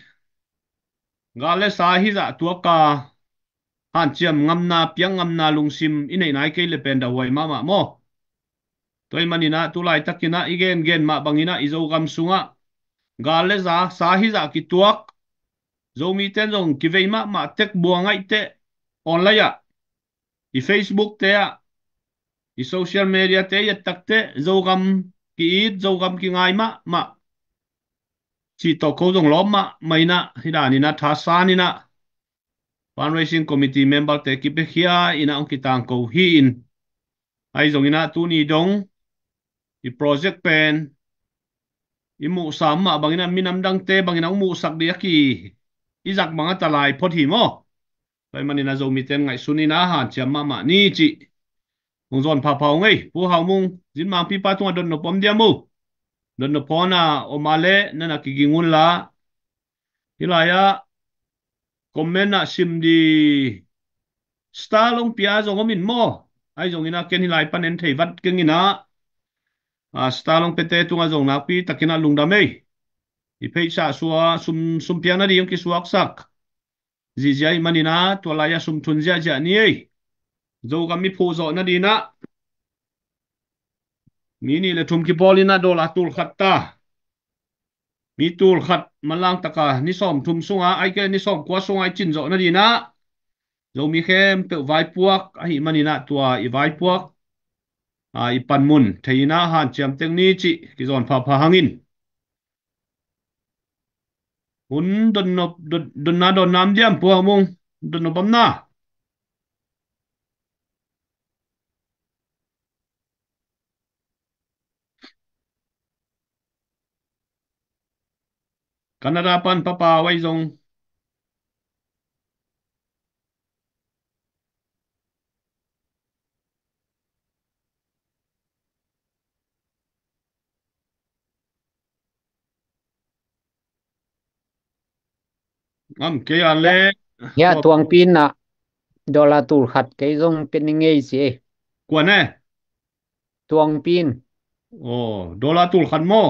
gale sa hi za tua ka han chiam ngamna piang ngamna lungsim inei nai ke le pen da wai ma mo toy manina tu lai takina igen gen ma bangina izo gam sunga gale za sa hi za ki tuak zo mi ten zong ki vei ma tek buangai te online ya i Facebook te ya i social media te ya takte zo gam ki it zo gam ki ngai ma chỉ tổ câu dòng lóm mà mấy na thì đã ni na thà sa ni na fundraising committee member te ki pe khia ina ông ki tang ko hi in ai dòng ina tu ni dong i project pen i mu sam ma bangina minam dang te bangina mu sak dia ki i zak manga talai phot hi mo pai manina zo mi ten ngai sunina han cham ma ni chi mong zon pha phau ngai pu hau mung jin mang pi pa tung don no pom dia mu don no pona o male nana ki gingun la hilaya comment na sim di star long pia zong min mo ai zong ina ken hilai panen thei vat keng ina star long pete tunga zong na pi takina lungdam ei i phei sa suwa sum pia na di yong ki suak sak ji jai manina to la ya sum thun ja ni ei zo ga mi pho zo na di na mi ni le thum ki bolina dola tul khatta mi tul khat malang taka ni som thum sunga ai ke ni som kwa sunga chin zo na di na zo mi khem pe vai puak a hi manina tua i vai puak i pan mun theina han chiam teng ni chi ki zon pha hangin hun don na don nam diam pu mong don no pam na Canada pan papa wai zong am ke an le ya tuang pin na dollar tur khat ke zong pen ngei si kwa ne tuang pin dollar tul khat mo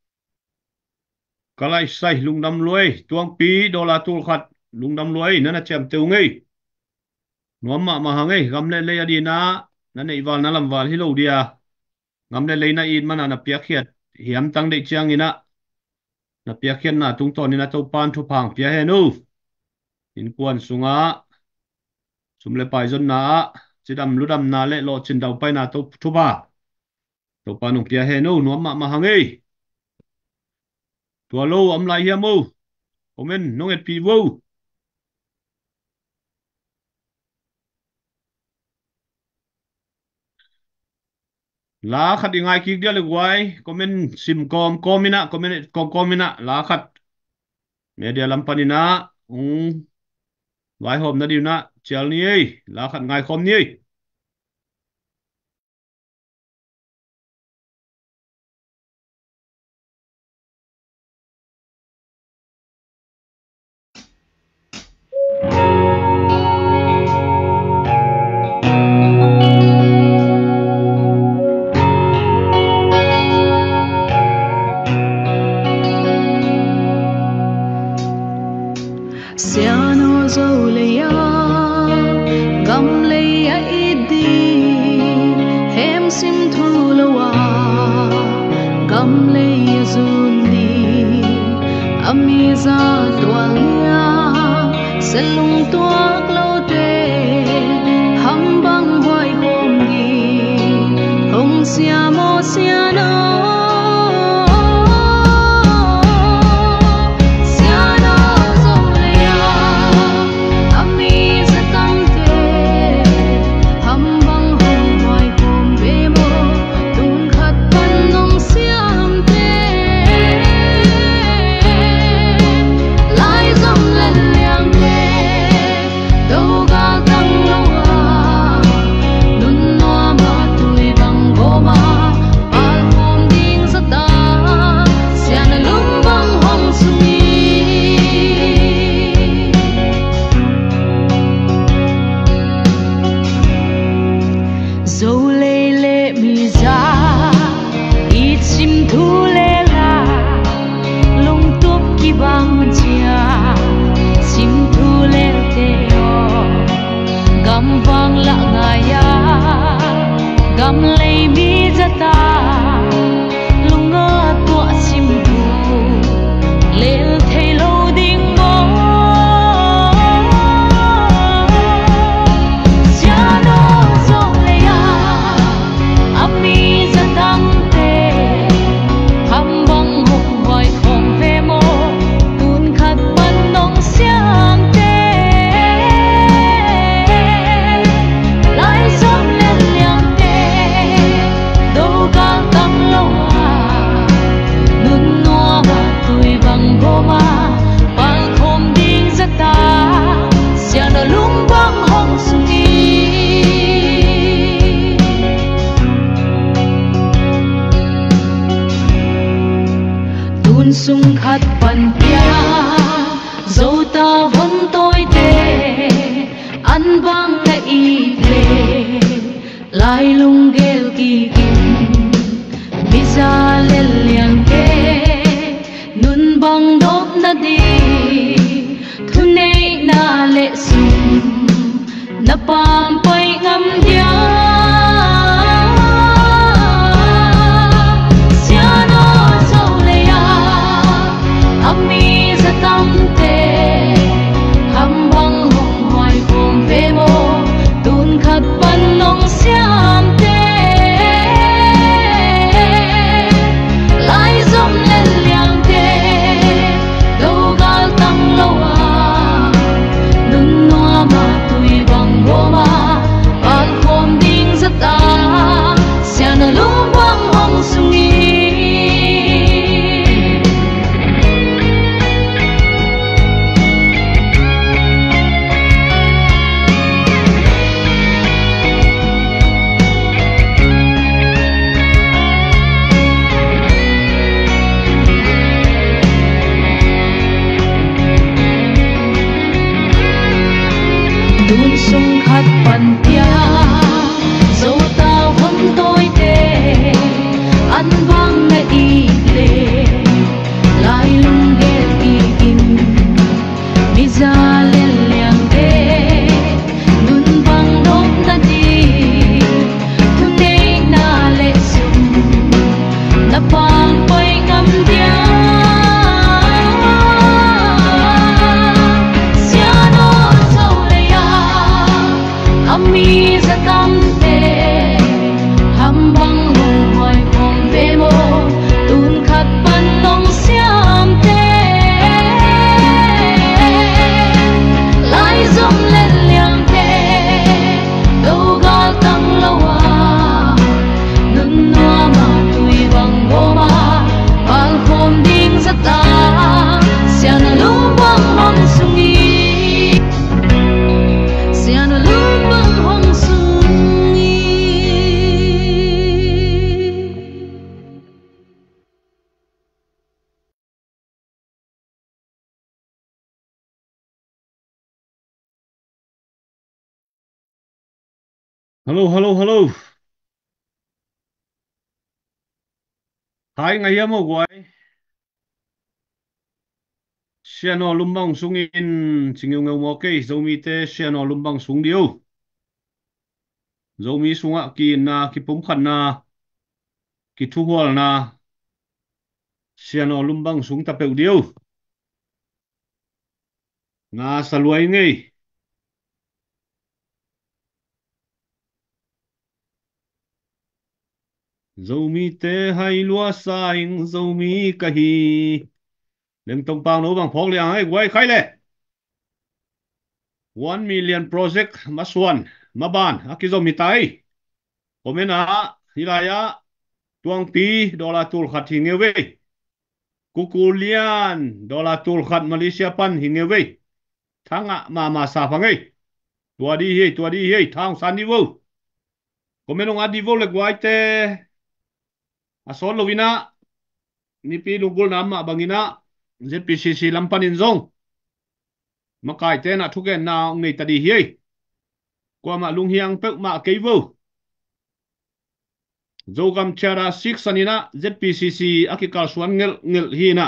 kalai sai lungdam luai tuang pi dollar tul khat lungdam luai nana cham teu ngei nuam ma hangai gamle le adina nana iwal na lam wal hi lo dia gamle le na in mana na pia khiat hiam tang de chiang ina na pia khian na tung ton ina to pan thu phang pia he nu in kwan sunga sumle pai zon na chidam ludam na le lo chin dau pai na to thu ba to panung pia he nu nuam ma hangai tua lo am lai hiam mo omen nong et pi wo lá khát đi ngay kia được quay comment sim comina comina lá khát media lampanina vài hôm nó đi na chel ni lá khát ngay khom ni Siano zoleya gamleya idi hem sim thulawa gamleya zundi amiza twalya selung tuak lote hambang hoai homgi hong siamo siano mi za i chim thu le la lung tup ki bang chia chim thu le te o gam vang la nga ya gam lei mi za ta lung nga tua chim thu lel thei lo ding mo siano zong le ya ami za tang te ham bang hok vai khong ve mo tun khat ban nong siam te lai som len liang te do ga tam lo a nun no ma tui bang go ma bang khom ding za ta siano lung bang hong sungi tun sung khát pan pia dâu ta vẫn tôi te ăn bang na i le lai lung gel ki kim biza le liang te nun bang dop na di thunei na le sum na pam pai ngam dia siano zo le ya ami za tam te ham bang hong hoai hong ve mo tun khat pan nong siam te lai zom len liang te do gal tam lo a nun noa ma tui bang go ma bang khom ding za ta siano lung bang hong sungi tun sung khát pan pia dâu ta vẫn tôi te ăn vang na i le lai lung ge ki kim mi za le liang te nun bang dop na di thu nei na le sum na pang pai ngam dia siano zo le ya ami za tam te ham bang hong hoai hong ve mo tun khat pan nong siam te lai zom len liang te do ga tang lo a nun noa ma tui bang go ma bang khom ding za ta siano lung bang hong sungi siano lung bang hong sungi Hello, hello, hello. Hai ngày em một quay. Siano lumbang sungin singiu ngau mo ke zomi te siano lumbang sung diu. Zomi sunga ki na ki pum khan na ki thu hol na siano lumbang sung tapeu diu. Na saluai ngei. Zomi te hai lua saing zomi kahi. Leng tong pang no bang phok liang ai quay khai le. 1 million project maswan maban akizomi tai. Komena hilaya tuang pi dollar tul khat hingewe. Kukulian dollar tul khat Malaysia pan hingewe. Thanga mama sa phangai. Tua di hei thang san di wo. Komenong adi wo le gwai te. Ason lovina nipi lungul nama bangina ZPCC lampanin zong makai te na thuken na ngei tadi hiei kwa ma lung hiang pek ma kei wo Zogam chara 6 anina ZPCC akikal suan ngel ngel hina.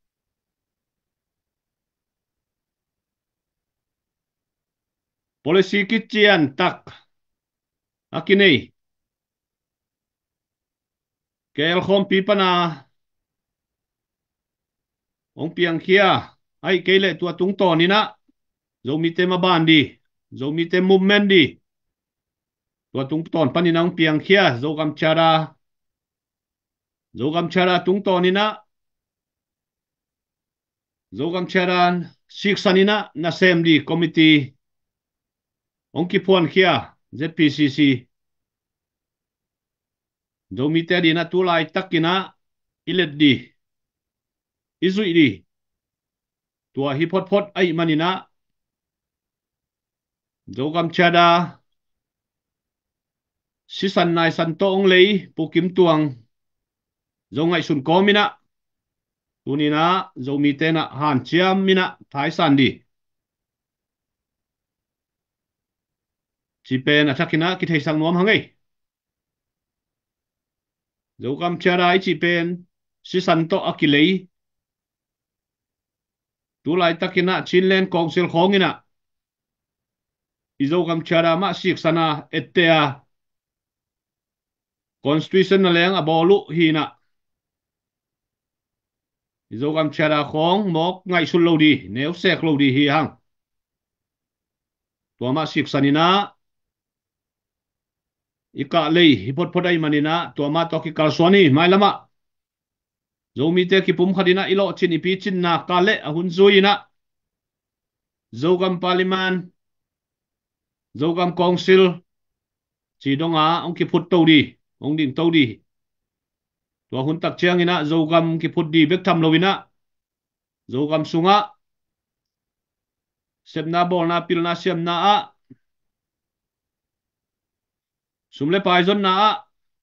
Polisi kitchian tak akinei. Kel khom pipana ong piang kia ai kele tua tung to nina. Zomi te mabandi. Zomi te movement di. Tua tung ton panina ong piang kia zogam chara. Zogam chara tung to nina. Zogam charan 6 anina na sem di committee. Ong kipuan kia ZPCC. Zomi te di na tulai takina ilet di. Izui di. Tua hipot pot ai manina. Zogam chada. Sisan nai san to ong lei pukim tuang. Zongai sun komina. Tunina zomi te na han chiam mina thai san di. Chipen atakina kitay sang nuam hangay. Zogam chada ai chipen sisan to akilei. Tulai takina chinlen kongsil khongina. Izogam chada ma sik sana etea. Constitution na leng abolu hina. Izogam chada khong mok ngai sul lo di. Neu sek lo di hi hang. Tua ma sik sanina. Ika lei hipot podai manina. Tua ma toki kalswani mai lama. Zomi te kipum khadina ilo chin ipi chin na kale ahun zuina. Zogam parliman. Zogam council. Chidonga ong kiput tau di. Ong ding tau di. Tua hun tak chiang ina zogam kiput di bek tham lovina. Zogam sunga. Sepna bol na pil na siam na a. Sumle paizon na a.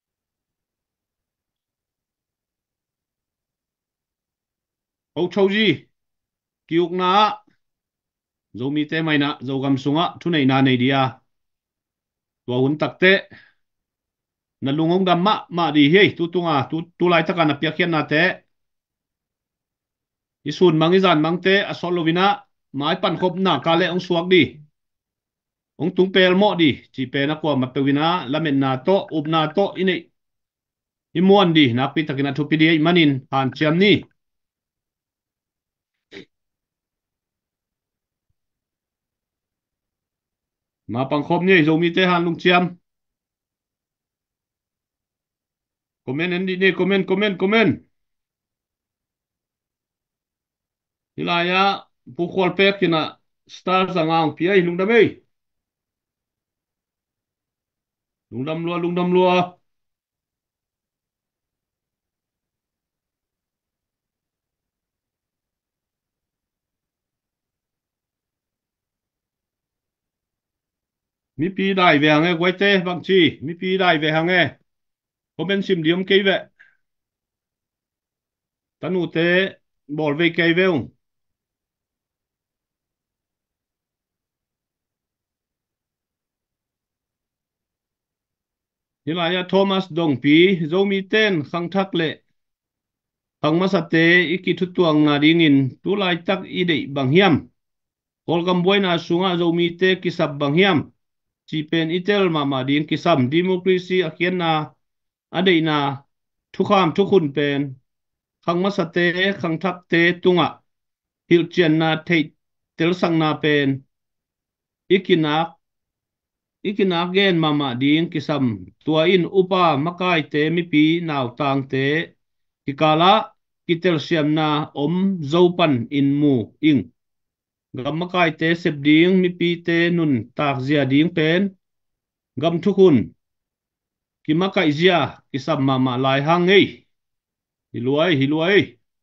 Âu châu gì. Kiuk na a. Zomi te mai na zogam sunga. Thu này na này dia. Tua hun tak te. Na lungong dam ma di hei. Tu tunga. Tu lai taka na piakyan na te. Isun mangizan mang te asol lovina. Mai pan khop na kale ong suak di. Ong tung pel mo di. Chi pe na kwa mapewina. Lamen na to. Up na to. Ini. Imuan di. Napi takina tupi di. Manin. Han chiam ni. Mà bằng khop ni. Zomi te han lung chiam. Comment endi ni. Comment. Hilaya. Pukwal pek kina. Star sa ngang piyay. Lung damay. Lung dam lua. Mi pi đại về hàng e quay tê bằng chi. Mi pi đại về hàng e. Comment sim điểm cây vệ. Tanu te. Bol về cây về không. Hilaya Thomas Dong pi. Zomi ten khang thak lệ. Khang masate iki tutuang nga dingin. Tulay tak ide bang hiam. Kolgam boy na sunga zomi te kisab bang hiam. Chipen itel mama din kisam democracy akien na. Ade na. Tukham tukhun pen. Khang masate khang thak te tunga. Hil chen na te tel sang na pen. Ikinak gen mama ding kisam tua in upa makai te mipi naw tang te kikala kitel siam na zopan in mu ing gam makai te sep ding mipi te nun tak zia ding pen gam thukun ki makai zia kisam mama lai hang ei hiluai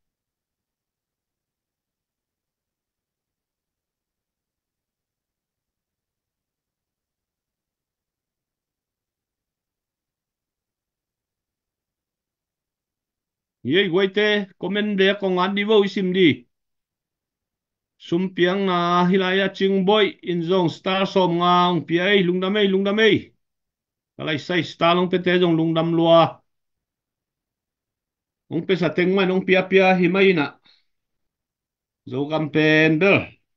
Yei guaite komen de kongan di vo isim di. Sumpiang na hilaya ching boy in zong star som ngang piai lungdamei. kalai sai sta long pe te jong lung dam lua ong pe sa teng man ong pia pia hi mai na zo gam pen bel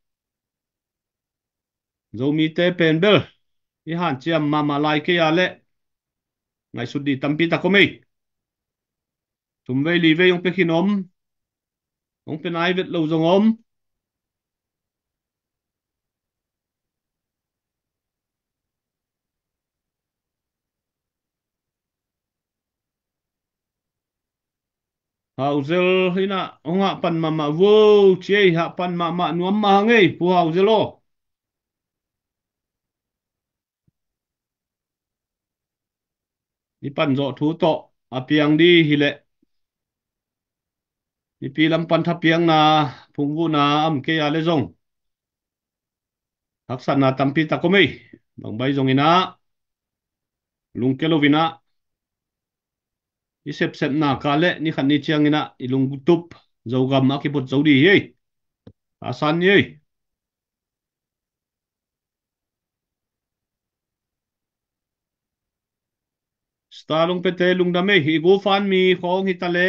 zo mi te pen bel i han chiam ma lai ke ya le ngai su di tampi ta ko mei tum vei li vei ong pe khinom ong pe nai vet lo zong om hau zel hina ong ha pan ma wo che ha pan ma nuam ma ngei pu hau zelo ni pan zo thu to apiang di hi le ni pi lam pan tha piang na phung vu na am ke ya le zong hak san na tampi ta ko mei bang bai zong ina lung ke lovina i sep sep na ka le ni khan ni chiang ina i lung tup zo gam a ki put zo di ye asan ye sta lung pe te lung da me hi go fan mi khong hi ta le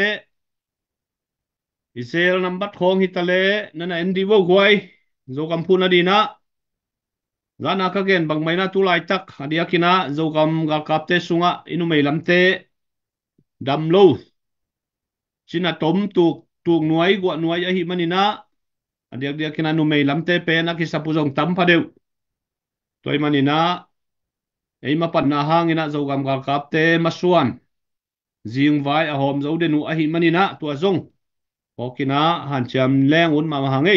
Israel number khong hi ta le nana endi wo gwai zo gam phun adi na gana ka gen bang mai na tu lai tak adia kina zo gam ga kap te sunga inu mei lam te dam lo china tom tu nuai gwa nuai a hi manina adia dia kina nu mei lam te pe na ki sapu jong tam pha deu toy manina ei ma pan na hangina zo gam ga kap te masuan jing vai a hom zo de nu a hi manina tu azong okina han cham leng un ma hangai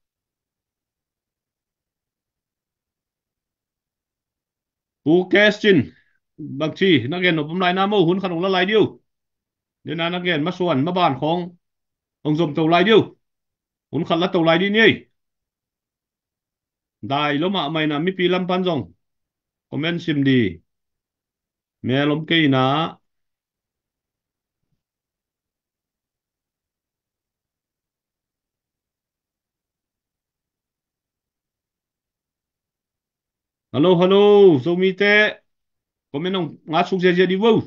pu question bang chi na gen no pum lai na mo hun khanong la lai diu de na gen masuan ma ban khong ông dùm tàu lai điêu hun khan la tàu lai đi nhỉ dai lo ma mai na mi pi lam pan jong comment sim đi me lom ke na hello hello zo mi te comment ông ngã suk je đi vô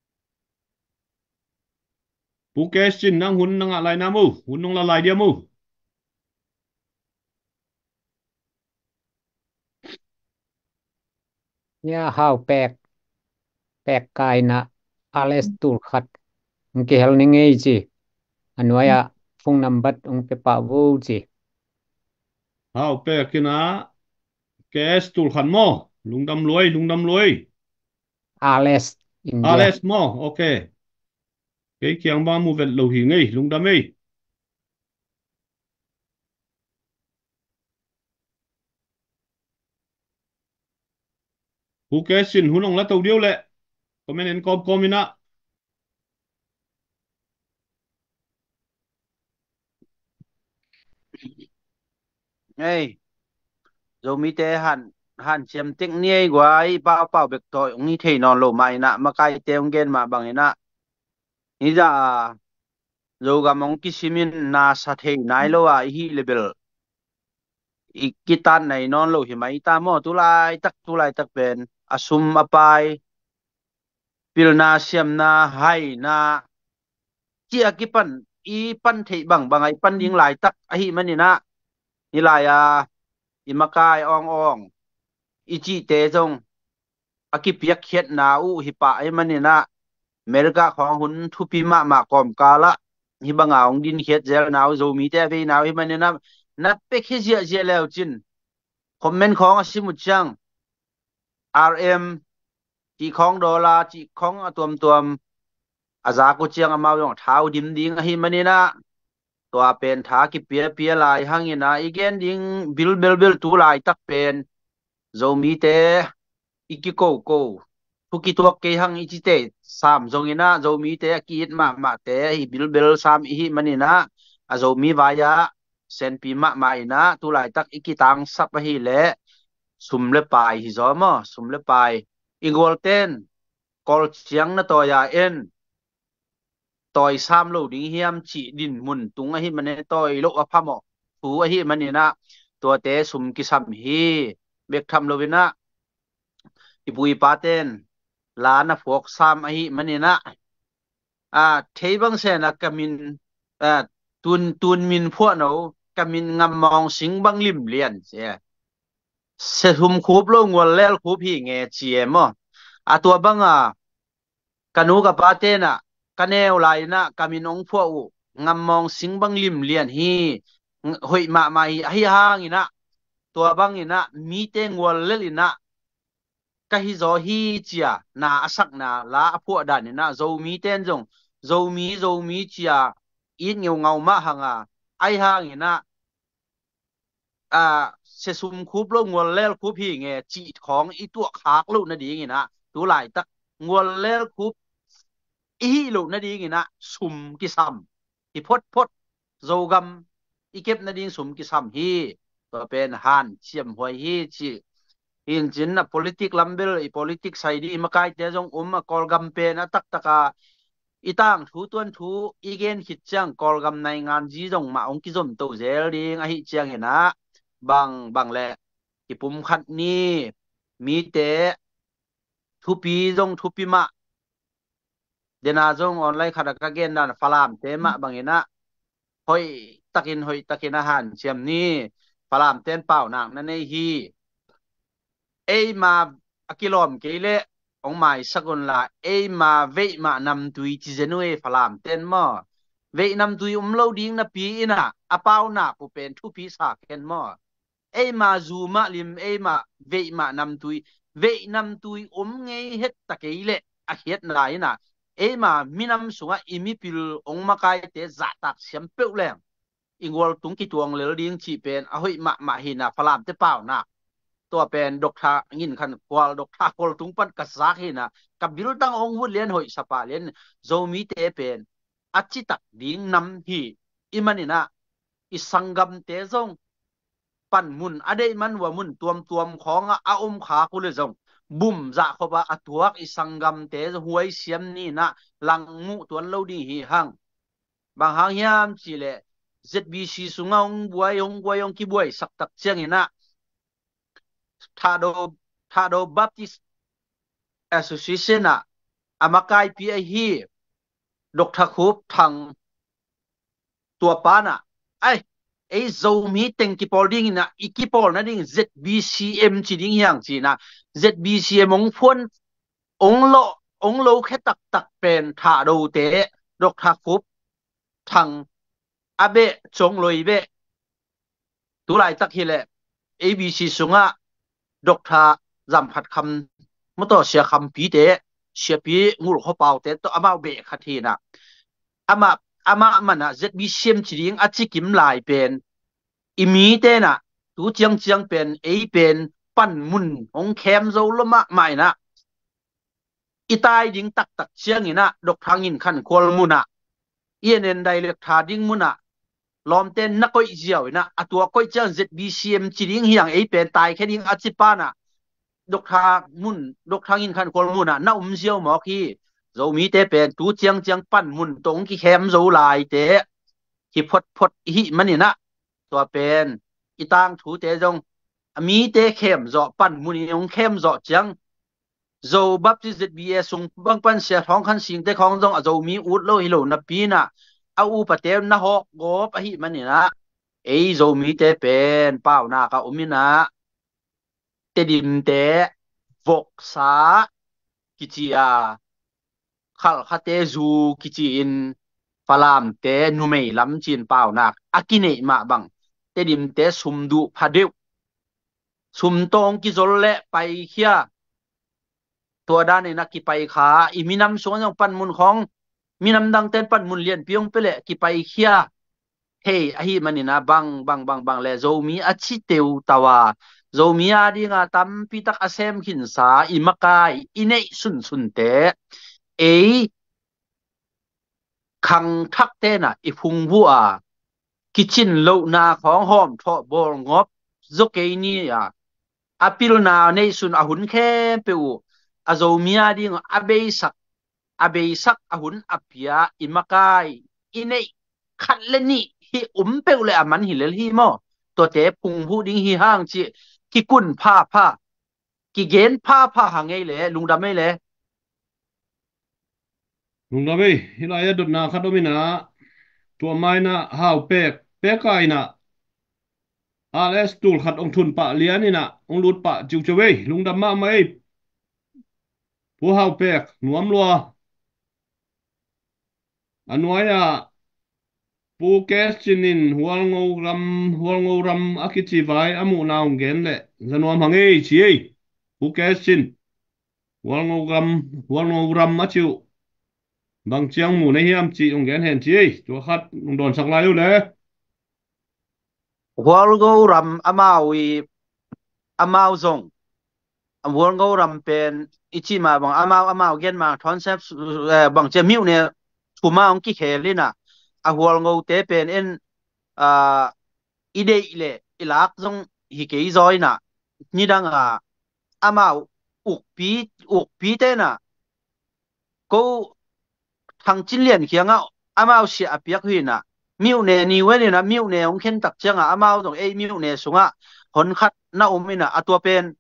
pu question nang hun nang lại na mu hun nong la lai dia mu ya hau pek kai na ales tur khat ke hel ni ngei chi anwaya phung number ong pe pa wo chi hao pe kina kes tul khan mo lung dam luai ales India ales mo okay cái kiang ba mu vet lo hi ngei lung dam ei pu question hun nong la tàu điêu lệ comment en com ina Hey, zo mi te han chem tek niai gwai pa pa bek toy ngi thei non lo mai na ma kai te ong gen ma bang ina ni ja zo ga mong kisimin na sa thei nai lo wa hi level ikitan nei non lo hi mai ta mo tu lai tak ben asum apai pil na siam na hai na chia ki pan i pan thei bang ai pan ding lai tak a hi mani na ni lai i makai ong ong i chi te jong aki piak khiat na u hi pa ai mani na America khong hun thu pi ma kom kala hi banga ong din khiat zel naw zo mi te ve naw hi mani na pe khi zia zia lew chin comment khong asimu chang RM chi khong dola chi khong tuam aza ko chiang amao yong thau dim ding hi mani na to pen tha ki pia lai hangina igen ding bil tu lai tak pen zo mi te iki ko thuki tuak ke hang ichi te sam zongina zo mi te ki it ma te hi bil sam hi manina a zo mi vaya sen pi ma ina tu lai tak iki tang sap hi le sum le pai hi zo mo sum le pai igol ten kol chiang na to ya en toy sam lo ding hiam chi din mun tung hi mane toy lo a phamo thu hi manina to te sum ki sam hi bek tham lo bina ipui paten ลานะพวกสามอหิมันนี่นะเทบังเสนะกมินตุนมินพวกเรากมินงำมองสิงบังลิมเลียนเสียเสถุมคูบโลงวลเลลคูพี่เงเจียมตัวบังกันูกับปาเตนะกันเอวไลนะกมินองพวกงำมองสิงบังลิมเลียนฮีหอยมาฮีฮางอินะตัวบังอินะมีเตงวลเลลินะกะฮิโซฮีเจียนาอสักนาลาพวกดันนะโซมีเตนจงโซมีเจียอีเงาเงามาหังไอฮางอินะเสซุมคูบโลงวลเลลคูพี่เงจีของอีตัวขากลูกนั่นดีงี้นะตัวหลายตักงวลเลลคูอีลูกนั่นดีงี้นะสุมกิซัมอีพดโซกัมอีเก็บนั่นดีสุมกิซัมฮีตัวเป็นฮันเชียมหวยฮีจีอินจินนะ politik lambil i politik saidi makai te jong kolgam pe na tak itang thu tuan thu igen hit chang kolgam nai ngan ji jong ma ong ki jom to zel ding a hi chang ena bang le ki pum khat ni mi te thu pi jong thu pi ma dena jong online khada ka gen dan falam te ma bang ena hoi takin han chiam ni falam ten pau nak na nei hiมาอกิลอมเกเลองหมายสกุลละมาเวมานำตุยจิเจนุเอฟลามเต้นมอเวนำตุยเล่าดิ้งนะปีน่ะอาเป้าหนักผู้เป็นทุพีสากเห็นมอมาซูมาลิมมาเวมานำตุยไงเฮ็ดตะเกเลอะเฮ็ดไหนน่ะมามีนำสุงอิมิปิลองมากายเตจัตักเสียมเปลวแรงอิงวอลตุงกิตวงเลลดิ้งชีเป็นอะเฮ้ยมาหินะฟลามเตเป้าหนักตัวเป็นดอกทางินขันควาดอกทาควาตุงปันกัสซักหินะกับบิลตังองวุเลียนหอยสปาเลียนโจมีเตเป็นอัจจิตักดิ้งนำฮีอิมันนี่นะอิสังกัมเตจงปันมุนอเดมันว่ามุนตัวมของอาอมขาคุเลจงบุ่มจะขบะตัวอิสังกัมเตจหวยเสียมนี่นะลังมุตัวเล่าดีฮีหังบางหางยามจีเล ZBC สุงองบวยองกีบวยสักตักเชียงนี่นะTado Baptist Association amakai pi hi Dr. Khup thang tua pana ai zo mi teng ki pol ding na ikipol na ding ZBCM chi ding yang chi na ZBCM ong lo khe tak pen tha do te Dr. Khup thang abe chong loi be tu lai tak hi le ABC sungaดอกทาจำผัดคำมต่อเสียคำปีเตะเสียปีงูเขาเป่าเตะตัวอามาเบะขัดทีนะอามามันเจ็ดบีเซียมจีริงอาจิกิมลายเป็นอิมีเตนะตูเจียงเป็นเป็นปั้นมุนของแคมโซลมะใหม่นะอีตายยิงตักเชียงนี่นะดอกทางอินขันควอลมุนะเอียนเอ็นไดเล็กทาดิ้งมุนะลอมเต้นนักก้อยเจียวนะตัวก้อยเจ้า ZBCM จีริงเฮียงเป็นตายแค่ดิ้งอาจิปานะดอกทางอินขันควอลมุนะน่าเจียวหมอคีเรามีเตเป็นตูเจียงปั้นมุนตรงที่แคมโซลายเตะที่พดหิมันนี่นะตัวเป็นอีตางถูเตจงมีเตเข้มเจาะปั้นมุนยงเข้มเจาะจังโจบับที่ ZBS ส่งบางปันเสียท้องคันสิงแต่ของจงโจมีอุดโลฮิโลนับปีน่ะเอาอุปเทมนะฮอกโกบหิมันนี่นะโจมีเตเป็นเป้าหน้ากับอุมินะเตดิมเตวกษากิจิอาขัลคาเตจูกิจิอินฟลามเตนุเมลัมจินเป้าหน้าอากิเนมาบังเตดิมเตสุมดุพาเดวสุมตองกิจเละไปเขียตัวด้านนี้นักกิไปขาอีมีน้ำสวนของปั่นมุนของมีน้ำดังเต้นปั่นมุนเลียนเปียงไปเลยกิไปเขียเฮ้ไอ้มันนี่นะบังเลยโจมีอาชิเตวตาวาโจมีอาดีงาตัมพิตักอาเซมขินสาอิมากายอิเนสุนเตขังทักเตนะอีพุงบัวกิจินโลนาของหอมทอบอลงบโจเกนี่อาปิลนาในสุนอาหุนแค่เปียวอาโจมีอาดีงอาเบสักอาหุนอาเปียอิมากายอิเนขัดเลนี่ฮิเปียวเลยมันหิเลลฮิโมตัวเตะพุงผู้ดิ้งฮิห้างจีกิกุนผ้ากิเกนผ้าหางไงเลยลุงดำไม่เลย lung da be hilaya dot na khadomina tua mai na hau pek kai na ales tul khat ong thun pa liani na ong lut pa chiu chewe lung da ma mai pu hau pek nuam lua anuaya pu kes chinin hual ngô ram akichi vai amu naung gen le zanuam hange chi pu kes chin hual ngô ram achiu bang chiang mu na hiam chi ong gen hen chi tua khat ong don sak lai le hual go ram amau zong hual go ram pen ichi ma bang amau gen ma concept bang che miu ne thuma ong ki khelina a hual go te pen en a ide ile ilak zong hi ke zoi na ni dang a amau uk pi te na ko thằng chín liền kia ngạo amao xia apiak hui na miu ne ni wen na miu ne ong khen tak changa amao dong e miu ne sunga hon khat na umina atua pen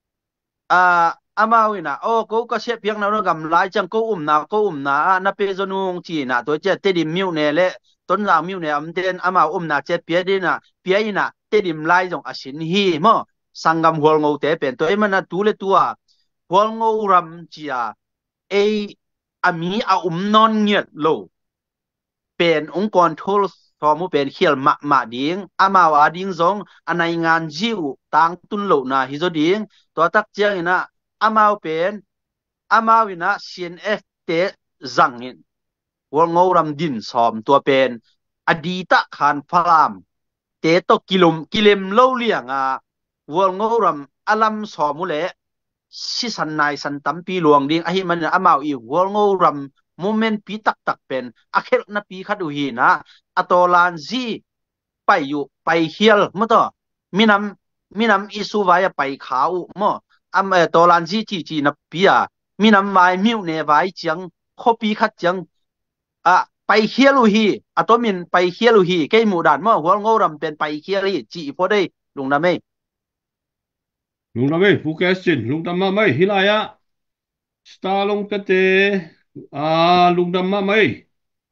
amao ina o ko ka se piak na no gam lai chang ko na na pe zonung chi na to che te dim miu ne le ton la miu ne am ten amao na che pia di na pia ina te dim lai dong asin hi mo sangam hol ngau te pen to e mana tu le tua hol ngau ram chia e ami a non nghiệt lo pen ong control so mu pen khiel ma ding ama wa ding zong anai ngan jiu tang tun lo na hi zo ding to tak chiang ina ama pen ama wina cnf te zangin wol ngoram din som to pen adita khan phalam te to kilem lo lianga wol ngoram alam so mu le si san nai san tampi luang ding ahi man amau i wol ngoram moment pi tak pen akhel na pi khadu hi na atolan zi pai hial mo to minam isu vaya pai khau mo am tolan zi chi na pia minam vai miu ne vai chiang khopi khat chiang a pai hial hi atomin pai hial hi ke mu dan mo wol ngoram pen pai hial hi chi po dei lung na me lung da be pu kes chin lung da ma mai hilaya sta long ka te lung da ma mai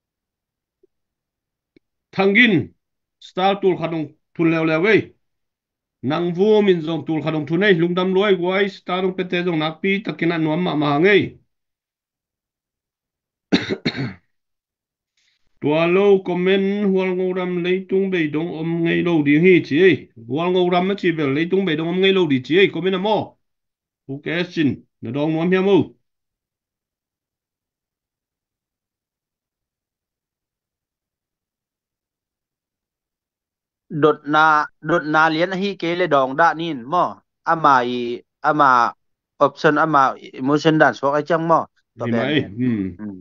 thangin star tul khadong thun lew we nang vu min zong tul khadong thun nei lungdam loi wai star long pete zong nakpi takina nuam ma ngei tua lo comment hual ngoram leitung be dong om ngei lo di hi chi hual ngoram ma chi bel leitung be dong om ngei lo di chi comment mo pu kesin na dong nuam hiam mo đột na lian hi ke le dong da nin mo ama option ama emotion dan so ai chang mo to hi ben mai ben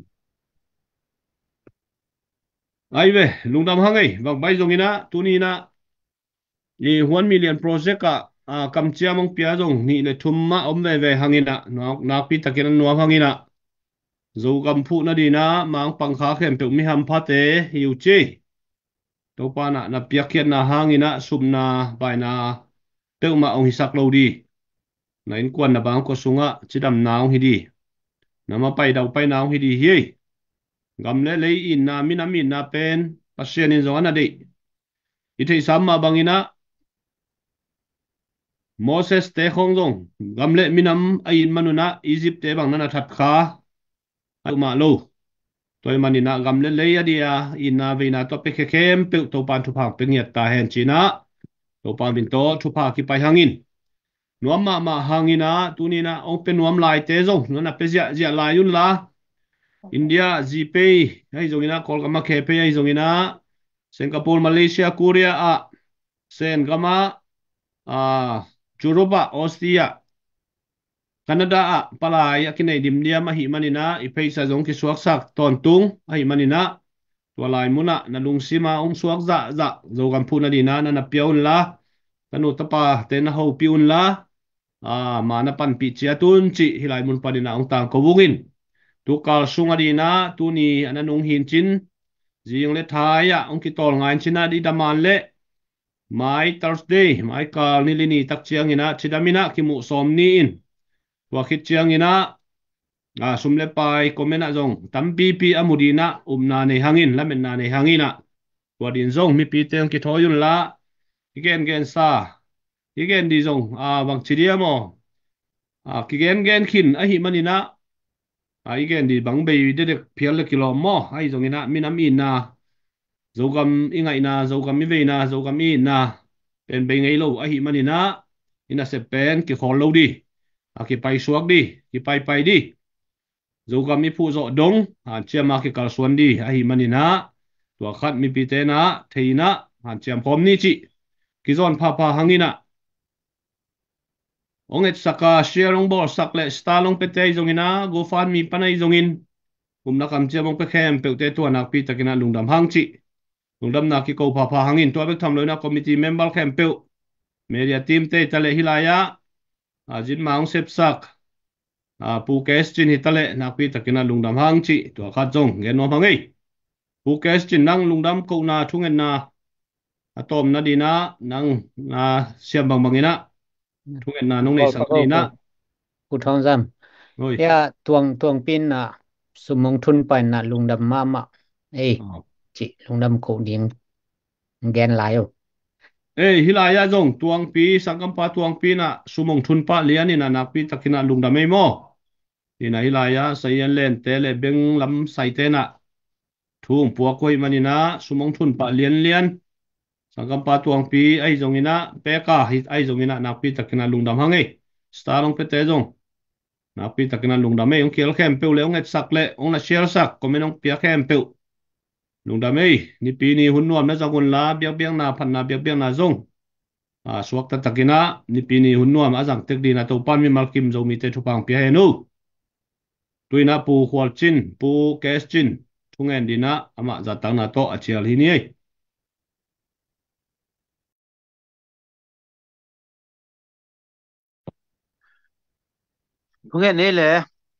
ai ve lungdam hangai bang bai zong ina tuni na ni 1 million project ka kam chia mong pia zong ni le thum ma om ve ve hangina nak pi takina nuam hangina zo gam phu na di na mang pang kha khem pe mi ham pha te hiu chi to pa na piak khiat na hangina sum na bai na pe ma ong hisak lo di na in kwan na bang ko sunga chidam naung hi di na ma pai dau pai naung hi di hi gam le le in na mi na min na pen pasien in zo na di i thei sam ma bangina Moses te khong zong gam le minam ai manuna Egypt te bang na that kha ai ma lo toy manina gam le ya dia ina ve na to pe khem pe to pan thu phang pe ngiat ta hen china to pan bin to thu pha ki pai hangin nuam ma hangina tunina ong pe nuam lai te zo na pe zia lai yun la India GPay ai zongina kol kama khe ai zongina Singapore Malaysia Korea sen kama a Europa Austria Canada palai akinai dimnia mahi manina ipeisa zong ki suak sak ton tung ai manina walai muna na lungsima suak za zo gam phuna dina na piaun la kanu tapa te na ho piun la mana pan pi chia tun chi hilai mun panina ong tang ko wungin tu kal sunga dina tu ni ananung hin chin jing le thaya ong ki tol ngain china di daman le mai Thursday mai kal ni lini tak chiang ina chidamina ki mu som ni in wa khit chiang ina sum le pai comment a zong tam pi amudina na nei hangin lamen na nei hangina wadin zong mi pi teng ki thoyun la igen sa igen di zong bang chidia mo ki gen khin a hi manina igen di bang bei de phial le kilo mo ai zong ina minam ina zogam ingai na zogam mi ve na zogam i na pen bei ngai lo a hi manina ina se pen ki khol lo di ki pai suak di ki pai di zogam mi phu zo dong chiam ki kal suan di a hi manina tua khat mi pi te na theina chiam phom ni chi ki zon pha hangina onget saka share bol sakle stalong pete zongina go fan mi panai zongin kumna kam chiam ong pe khem pe te tu anak pi takina lungdam hang chi lungdam na ki ko pha hangin to bek tham loina committee member khem pe media team te tale hilaya jin maung sep sak pu kes chin hitale nak pi takina lungdam hang chi to khat zong gen no mangai pu kes chin nang lungdam ko na thungen na atom na dina nang na siam bangina thungen na nong nei sang dina ku thong jam oi ya tuang pin na sumong thun pai na lungdam mama ei chi lungdam ko ding gen layo hilaya zong tuang pi sangkam pa tuang pi na sumong thun pa lian ina nak pi takina lungdam ei mo ina hilaya sayan len tele beng lam sai te na thung puak koi manina sumong thun pa lian sangkam pa tuang pi ai zong ina peka hit ai zong ina nak pi takina lungdam hangai starong pe te zong nak pi takina lungdam ei ong kiel khem pe le ong et sak le ong na share sak komenong pia khem pe lungdam ei ni pi ni hun nuam na zangun la biang na phan na biang na zong suak ta takina ni pi ni hun nuam azang tek di na to pan mi malkim zo mi te thupang pia henu tuina pu khwal chin pu kes chin thungen dina ama zatang na to achial hi ni ei Hungen ne le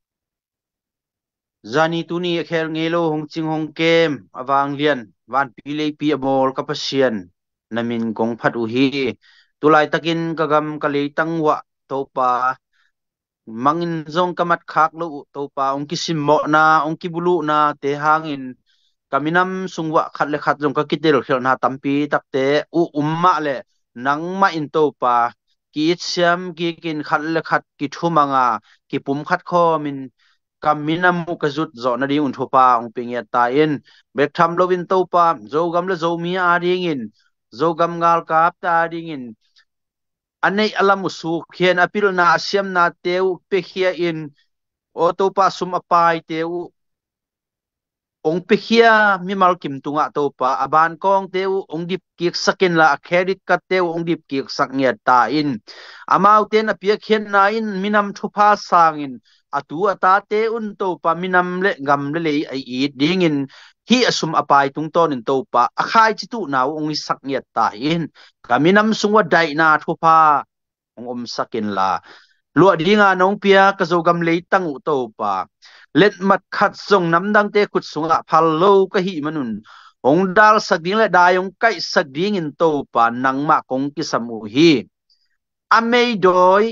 zani tuni kher ngelo hong ching hong kem awang lian van pi le pi amol kapasian namin gong phat u hi tulai takin kagam kalei tangwa topa mangin zong kamat khak lo to pa ong ki simmo na ong ki bulu na te hangin kaminam sungwa khat le khat zong ka kitel khel na tampi takte u umma le nangma in to pa ki siam ki kin khat le khat ki thumanga ki pum khat kho min kaminam mu ka zut zo na di un thopa ong pingya ta in bek tham lovin to pa zo gam le zo mi a ding in zo gam ngal kap ta ding in anei alam usu khian apil na siam na teu pe khia in auto pa sum apai teu ong pe khia mi mal kim tunga to pa aban kong teu ong dip kik sakin la credit ka teu ong dip kik sak ngia ta in amau ten apia khian na in minam thupa sang in atu ata te un to pa minam le gam le ai i ding in hi asum apai tung ton in to pa akhai chi tu na ong i sak ngia ta in kaminam sungwa dai na thupa ong sakin la lua dinga nong pia ka zo gam le tang u to pa let mat khat song nam dang te khut sunga phal lo ka hi manun ong dal sak ding le dai ong kai sak ding in to pa nang ma kong ki samu hi amei doi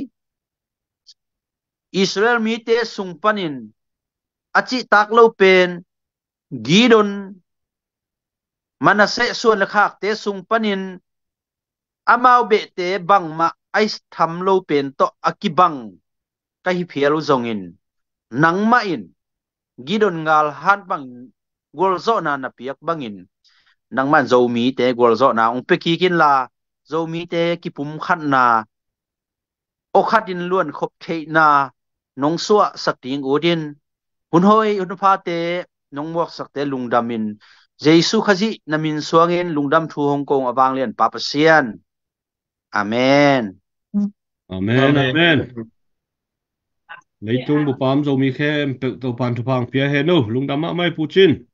Israel mi te sung panin achi tak lo pen gidon manase suan le khak te sung panin amau be te bang ma ais tham lo pen to akibang ka hi phialo zongin nangma in gidon ngal han bang gol zo na na piak bangin nangman zo mi te gol zo na ong pe ki kin la zo mi te ki pum khat na o khatin luan khop thei na nong suwa sakting odin hun hoi hun pha te nong mok sak te lungdamin jesu khaji namin suangin lungdam thu hong kong awang lian papasian amen amen leitung bu pam zo mi khem pe to pan thu pang pia he no lungdam ma mai pu chin